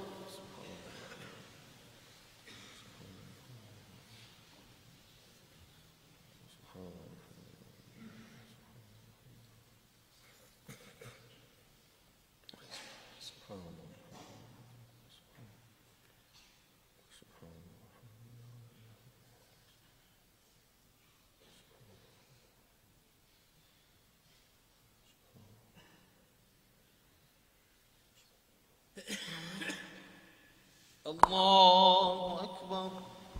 الله أكبر.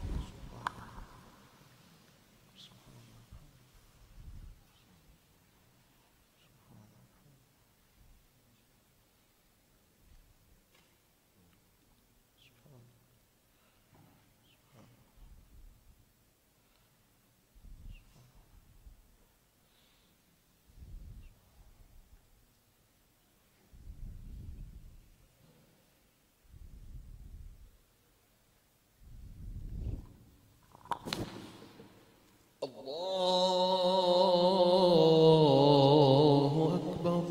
الله أكبر.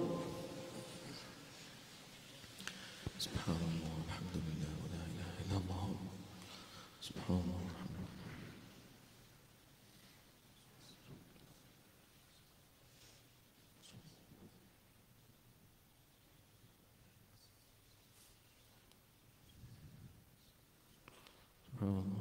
سبحان الله والحمد لله ولا إله إلا الله. سبحان الله والحمد لله. سبحان الله.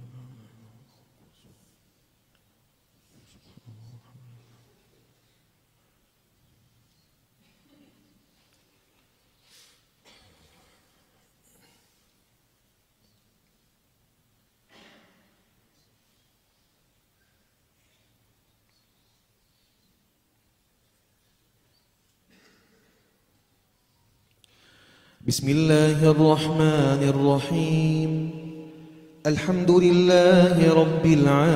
بسم الله الرحمن الرحيم. الحمد لله رب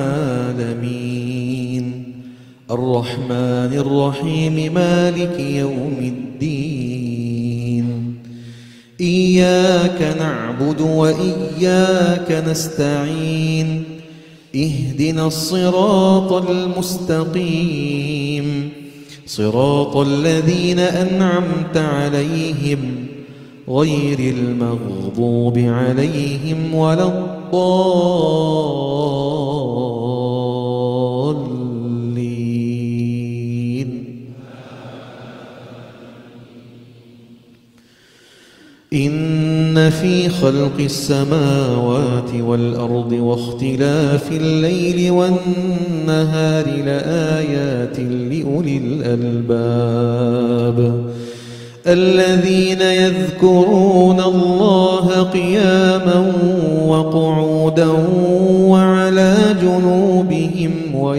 العالمين الرحمن الرحيم مالك يوم الدين. إياك نعبد وإياك نستعين. اهدنا الصراط المستقيم صراط الذين أنعمت عليهم غير المغضوب عليهم ولا الضالين. إن في خلق السماوات والأرض واختلاف الليل والنهار لآيات لأولي الألباب الذين يذكرون الله قياما وقعودا وعلى جنوبهم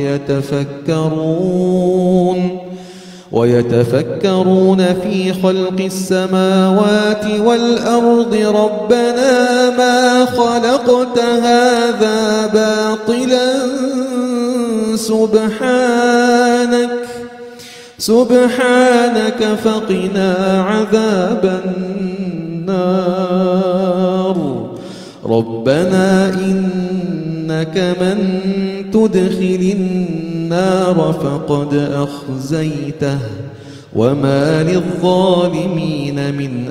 ويتفكرون في خلق السماوات والأرض ربنا ما خلقت هذا باطلا سبحانك فقنا عذاب النار. ربنا إنك من تدخل النار فقد أخزيته وما للظالمين من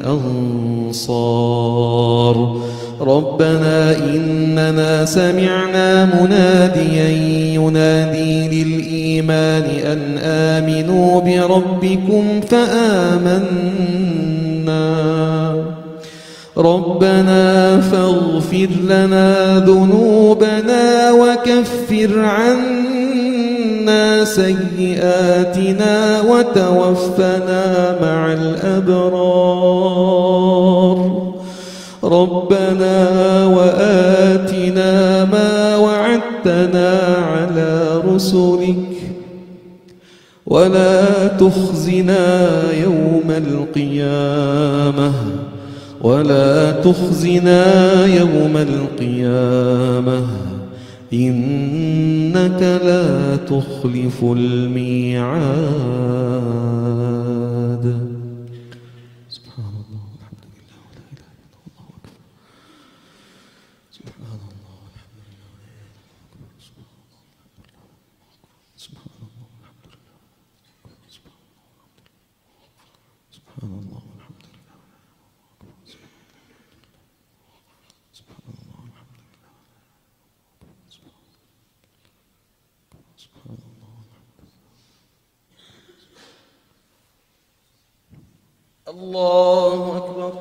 أنصار. ربنا إننا سمعنا مناديا ينادي للإيمان أن آمنوا بربكم فآمنا. ربنا فاغفر لنا ذنوبنا وكفر عنا سيئاتنا وتوفنا مع الأبرار. ربنا وآتنا ما وعدتنا على رسلك ولا تخزنا يوم القيامة إنك لا تخلف الميعاد. سبحان الله والحمد لله ولا إله إلا الله أكبر. سبحان الله والحمد لله. سبحان الله والحمد لله. سبحان الله والحمد لله. الله أكبر.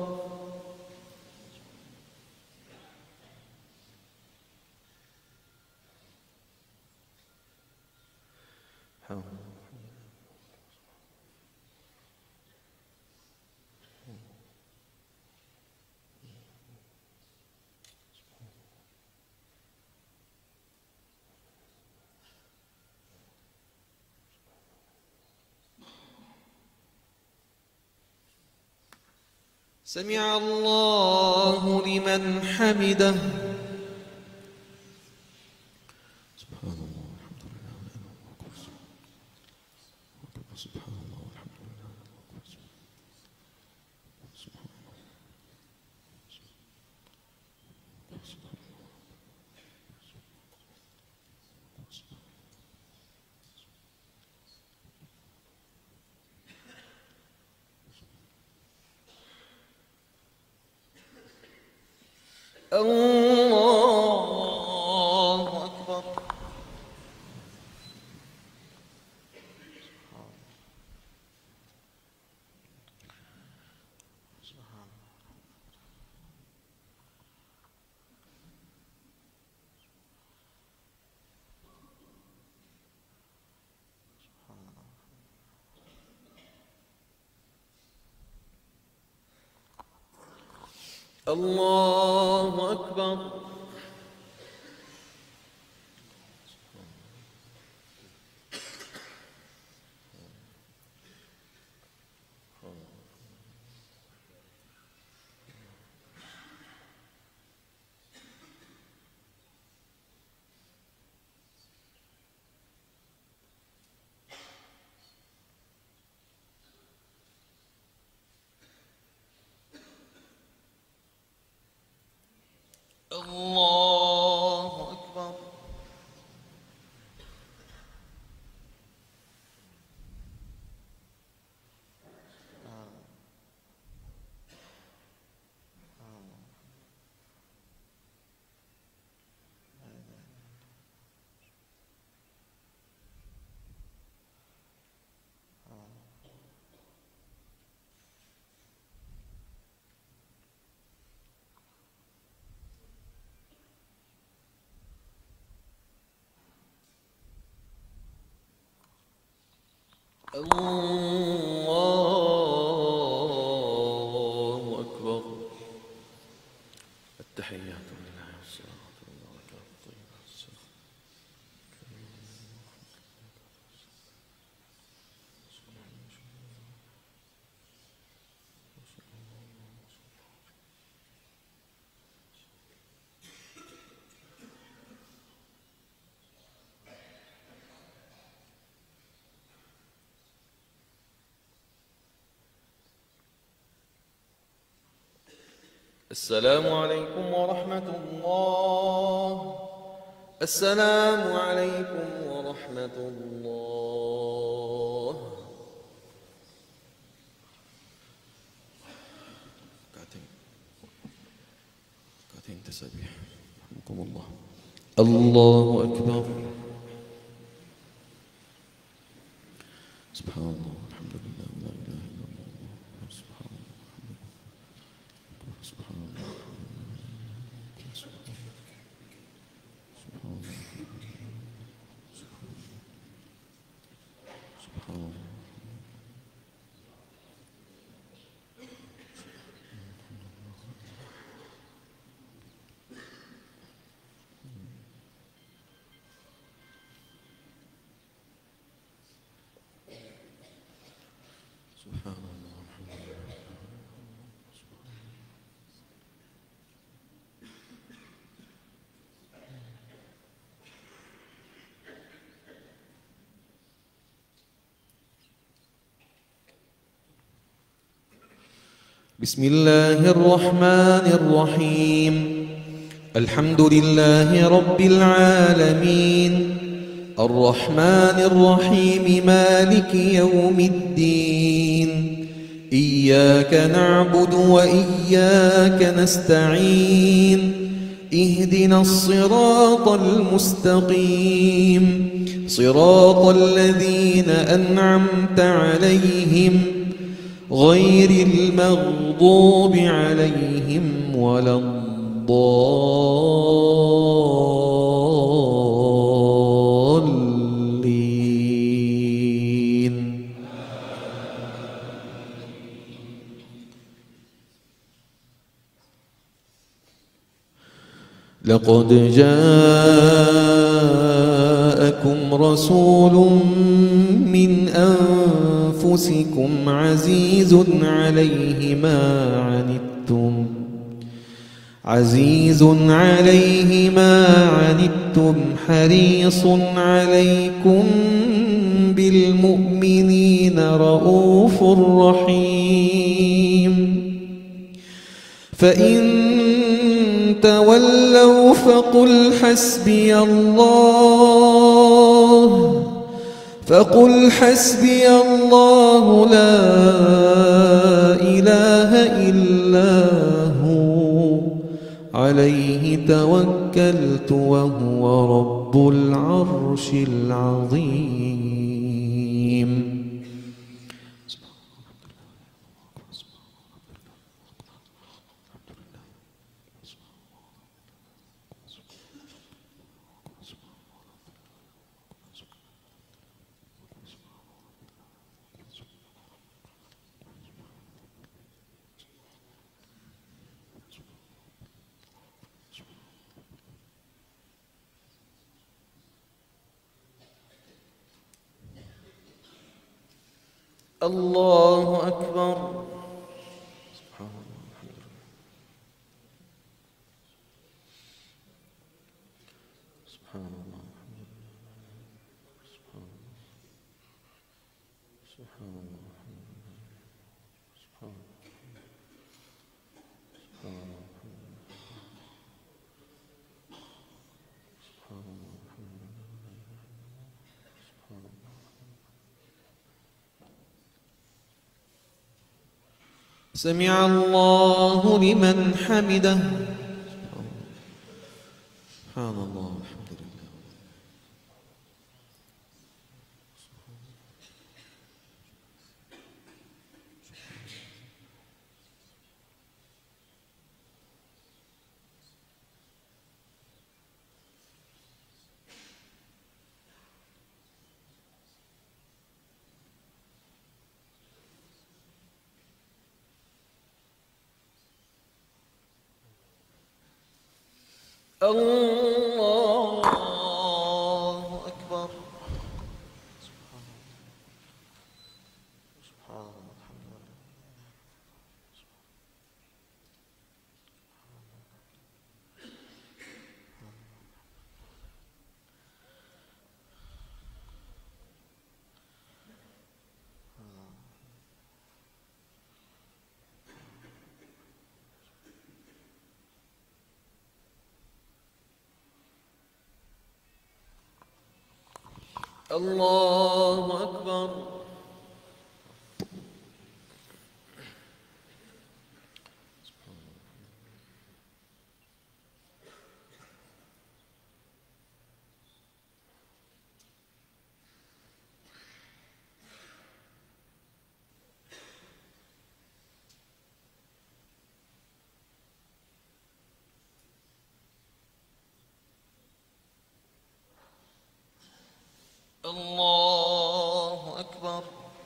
سمع الله لمن حمده. سبحان الله والحمد لله سبحان الله والحمد لله سبحان الله. الله أكبر. الله أكبر. الله أكبر. الله أكبر. التحيات لله والصلاة والبركات الطيبة السلام. السلام عليكم ورحمة الله. السلام عليكم ورحمة الله. ركعتين تسابيح رحمكم الله. الله أكبر. سبحان الله والحمد لله ولا إله إلا الله سبحان الله سبحان الله سبحان الله سبحان الله. سبحان الله والحمد لله. بسم الله الرحمن الرحيم. الحمد لله رب العالمين الرحمن الرحيم مالك يوم الدين. إياك نعبد وإياك نستعين. اهدنا الصراط المستقيم صراط الذين أنعمت عليهم غير المغضوب عليهم ولا الضالين. لقد جاءكم رسول من أنفسكم عزيز عليه ما عنتم حريص عليكم بالمؤمنين رؤوف رحيم. فإن تولوا فقل حسبي الله لا إله إلا هو عليه توكلت وهو رب العرش العظيم. الله أكبر. سبحان الله الحمد لله. سبحان الله الحمد لله. سبحان الله. سبحان الله الحمد لله. سبحان الله. سبحان الله الحمد لله. سبحان الله الحمد لله. سبحان الله. سمع الله لمن حمده. سبحان الله الحمد لله. الله أكبر. سبحان الله الحمد لله. الله أكبر. الله أكبر.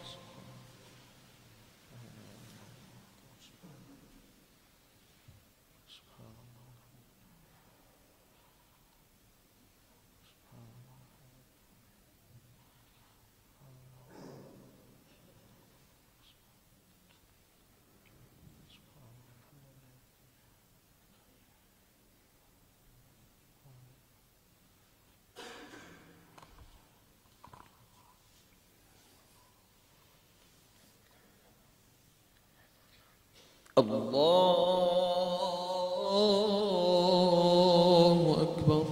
الله أكبر.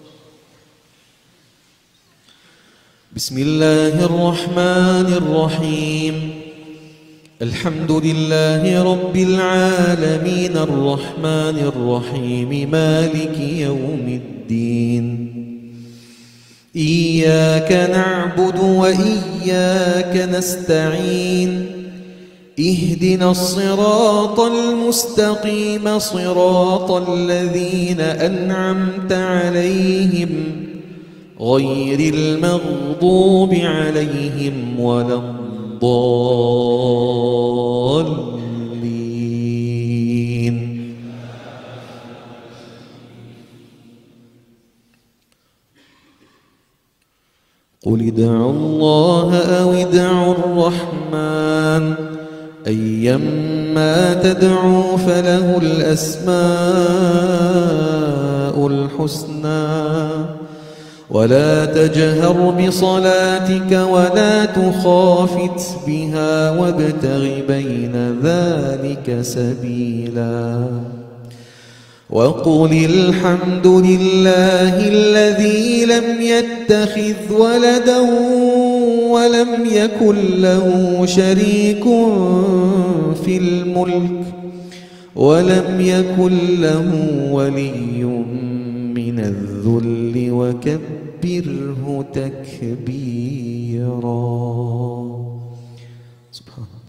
بسم الله الرحمن الرحيم. الحمد لله رب العالمين الرحمن الرحيم مالك يوم الدين. إياك نعبد وإياك نستعين اهدنا الصراط المستقيم صراط الذين أنعمت عليهم غير المغضوب عليهم ولا الضالين. قل ادعوا الله أو ادعوا الرحمن أيما تدعوا فله الأسماء الحسنى ولا تجهر بصلاتك ولا تخافت بها وابتغ بين ذلك سبيلا وقل الحمد لله الذي لم يتخذ ولدا ولم يكن له شريك في الملك ولم يكن له ولي من الذل وكبره تكبيرا. سبحان الله.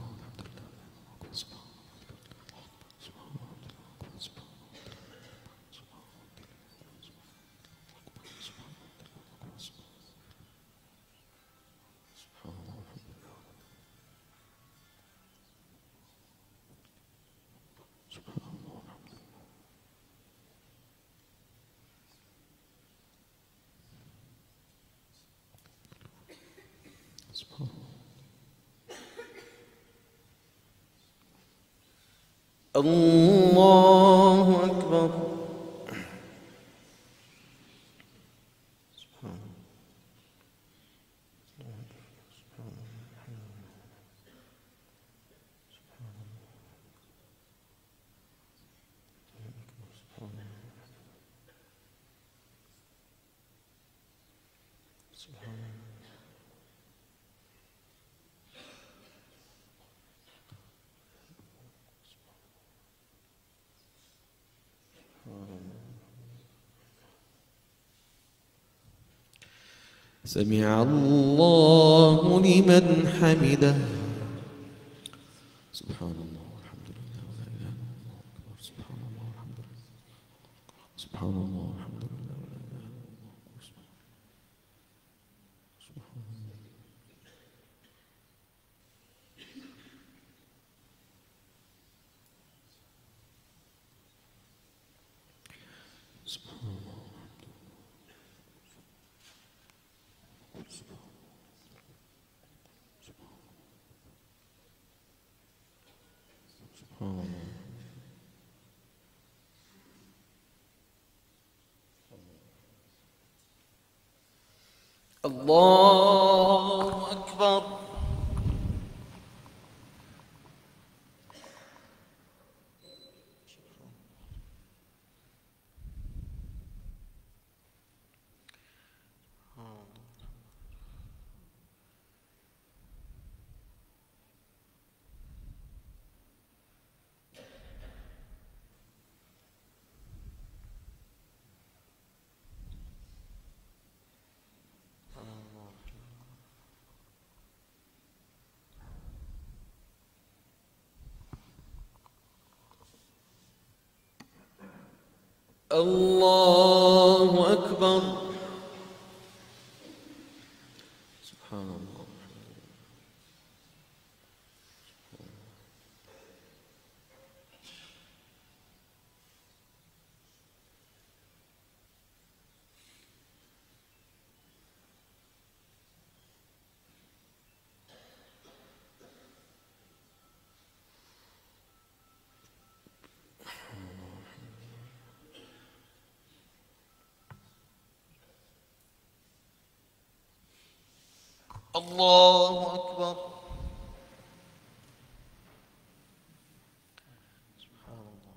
الله أكبر. سمع الله لمن حمده. سبحان الله والحمد لله ولا إله إلا الله أكبر. سبحان الله والحمد لله. سبحان الله والحمد لله ولا إله إلا الله أكبر. سبحان الله. سبحان الله. الله أكبر. الله أكبر. سبحان الله. الله أكبر. سبحان الله.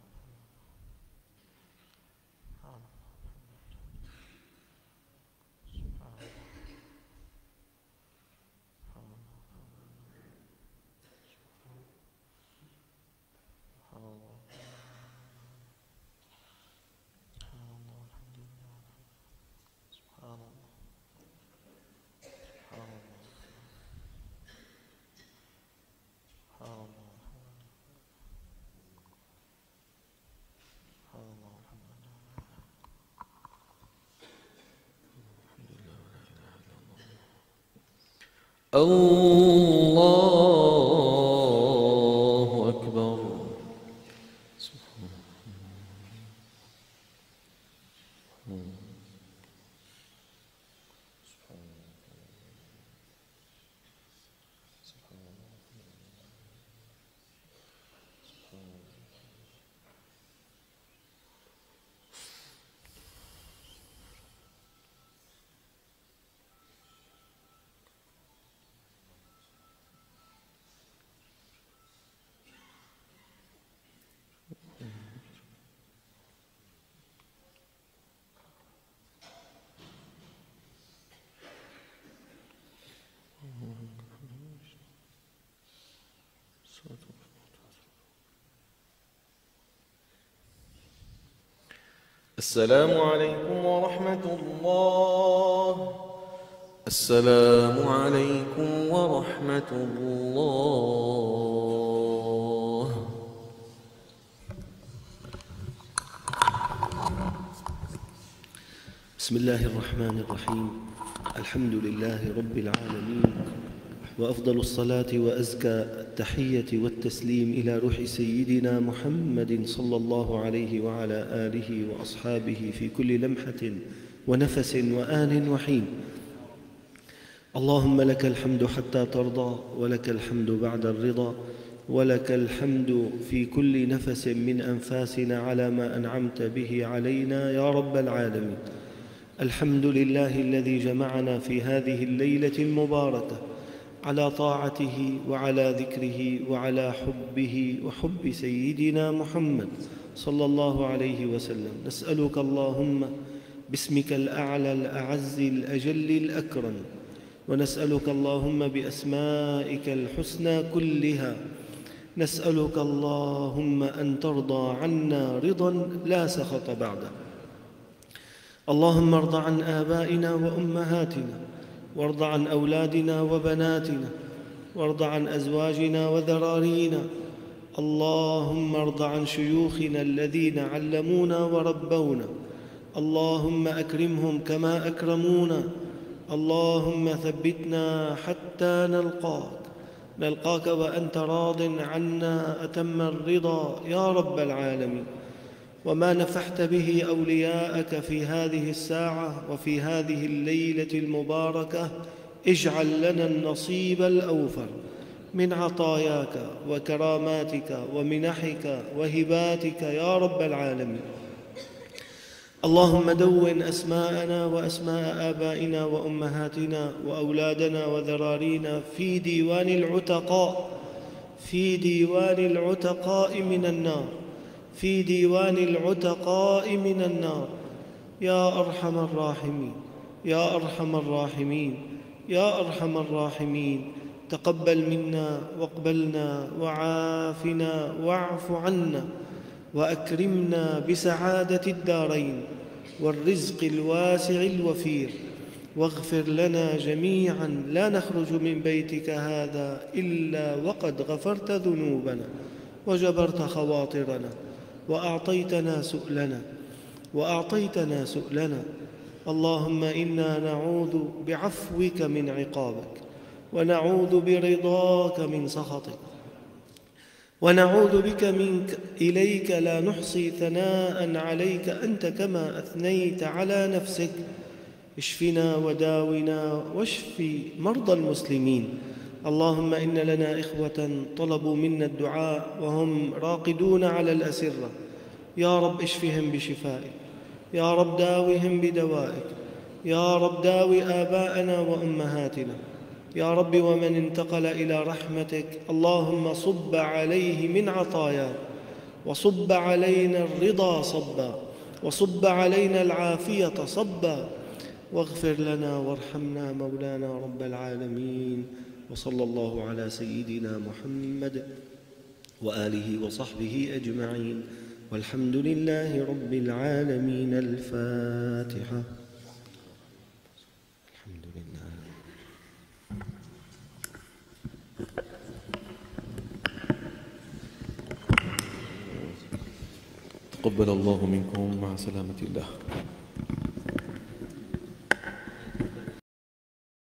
الله أكبر. السلام عليكم ورحمة الله. السلام عليكم ورحمة الله. بسم الله الرحمن الرحيم. الحمد لله رب العالمين، وأفضل الصلاة وأزكى التحية والتسليم إلى روح سيدنا محمد صلى الله عليه وعلى آله وأصحابه في كل لمحة ونفس وآن وحين. اللهم لك الحمد حتى ترضى، ولك الحمد بعد الرضا، ولك الحمد في كل نفس من أنفاسنا على ما أنعمت به علينا يا رب العالمين. الحمد لله الذي جمعنا في هذه الليلة المباركة على طاعته وعلى ذكره وعلى حبه وحب سيدنا محمد صلى الله عليه وسلم. نسألك اللهم باسمك الأعلى الأعز الأجل الأكرم، ونسألك اللهم بأسمائك الحسنى كلها، نسألك اللهم أن ترضى عنا رضا لا سخط بعده. اللهم ارض عن آبائنا وأمهاتنا، وارض عن أولادنا وبناتنا، وارض عن أزواجنا وذرارينا. اللهم ارض عن شيوخنا الذين علمونا وربونا، اللهم أكرمهم كما أكرمونا. اللهم ثبتنا حتى نلقاك وأنت راض عنا أتم الرضا يا رب العالمين. وما نفحت به أولياءك في هذه الساعة وفي هذه الليلة المباركة اجعل لنا النصيب الأوفر من عطاياك وكراماتك ومنحك وهباتك يا رب العالمين. اللهم دون أسماءنا وأسماء آبائنا وأمهاتنا وأولادنا وذرارينا في ديوان العتقاء من النار، في ديوان العتقاء من النار يا أرحم الراحمين، يا أرحم الراحمين، يا أرحم الراحمين. تقبل منا واقبلنا وعافنا واعف عنا، وأكرمنا بسعادة الدارين والرزق الواسع الوفير، واغفر لنا جميعا لا نخرج من بيتك هذا إلا وقد غفرت ذنوبنا وجبرت خواطرنا وأعطيتنا سؤلنا. اللهم إنا نعوذ بعفوك من عقابك، ونعوذ برضاك من سخطك، ونعوذ بك منك إليك لا نحصي ثناء عليك أنت كما أثنيت على نفسك. اشفنا وداونا واشف مرضى المسلمين. اللهم إن لنا إخوة طلبوا منا الدعاء وهم راقدون على الأسرة، يا رب اشفهم بشفائك، يا رب داوهم بدوائك، يا رب داوي آباءنا وأمهاتنا يا رب. ومن انتقل إلى رحمتك اللهم صب عليه من عطاياك، وصب علينا الرضا صبا، وصب علينا العافية صبا، واغفر لنا وارحمنا مولانا رب العالمين. وصلى الله على سيدنا محمد وآله وصحبه أجمعين، والحمد لله رب العالمين. الفاتحة. الحمد لله. تقبل الله منكم، مع سلامة الله.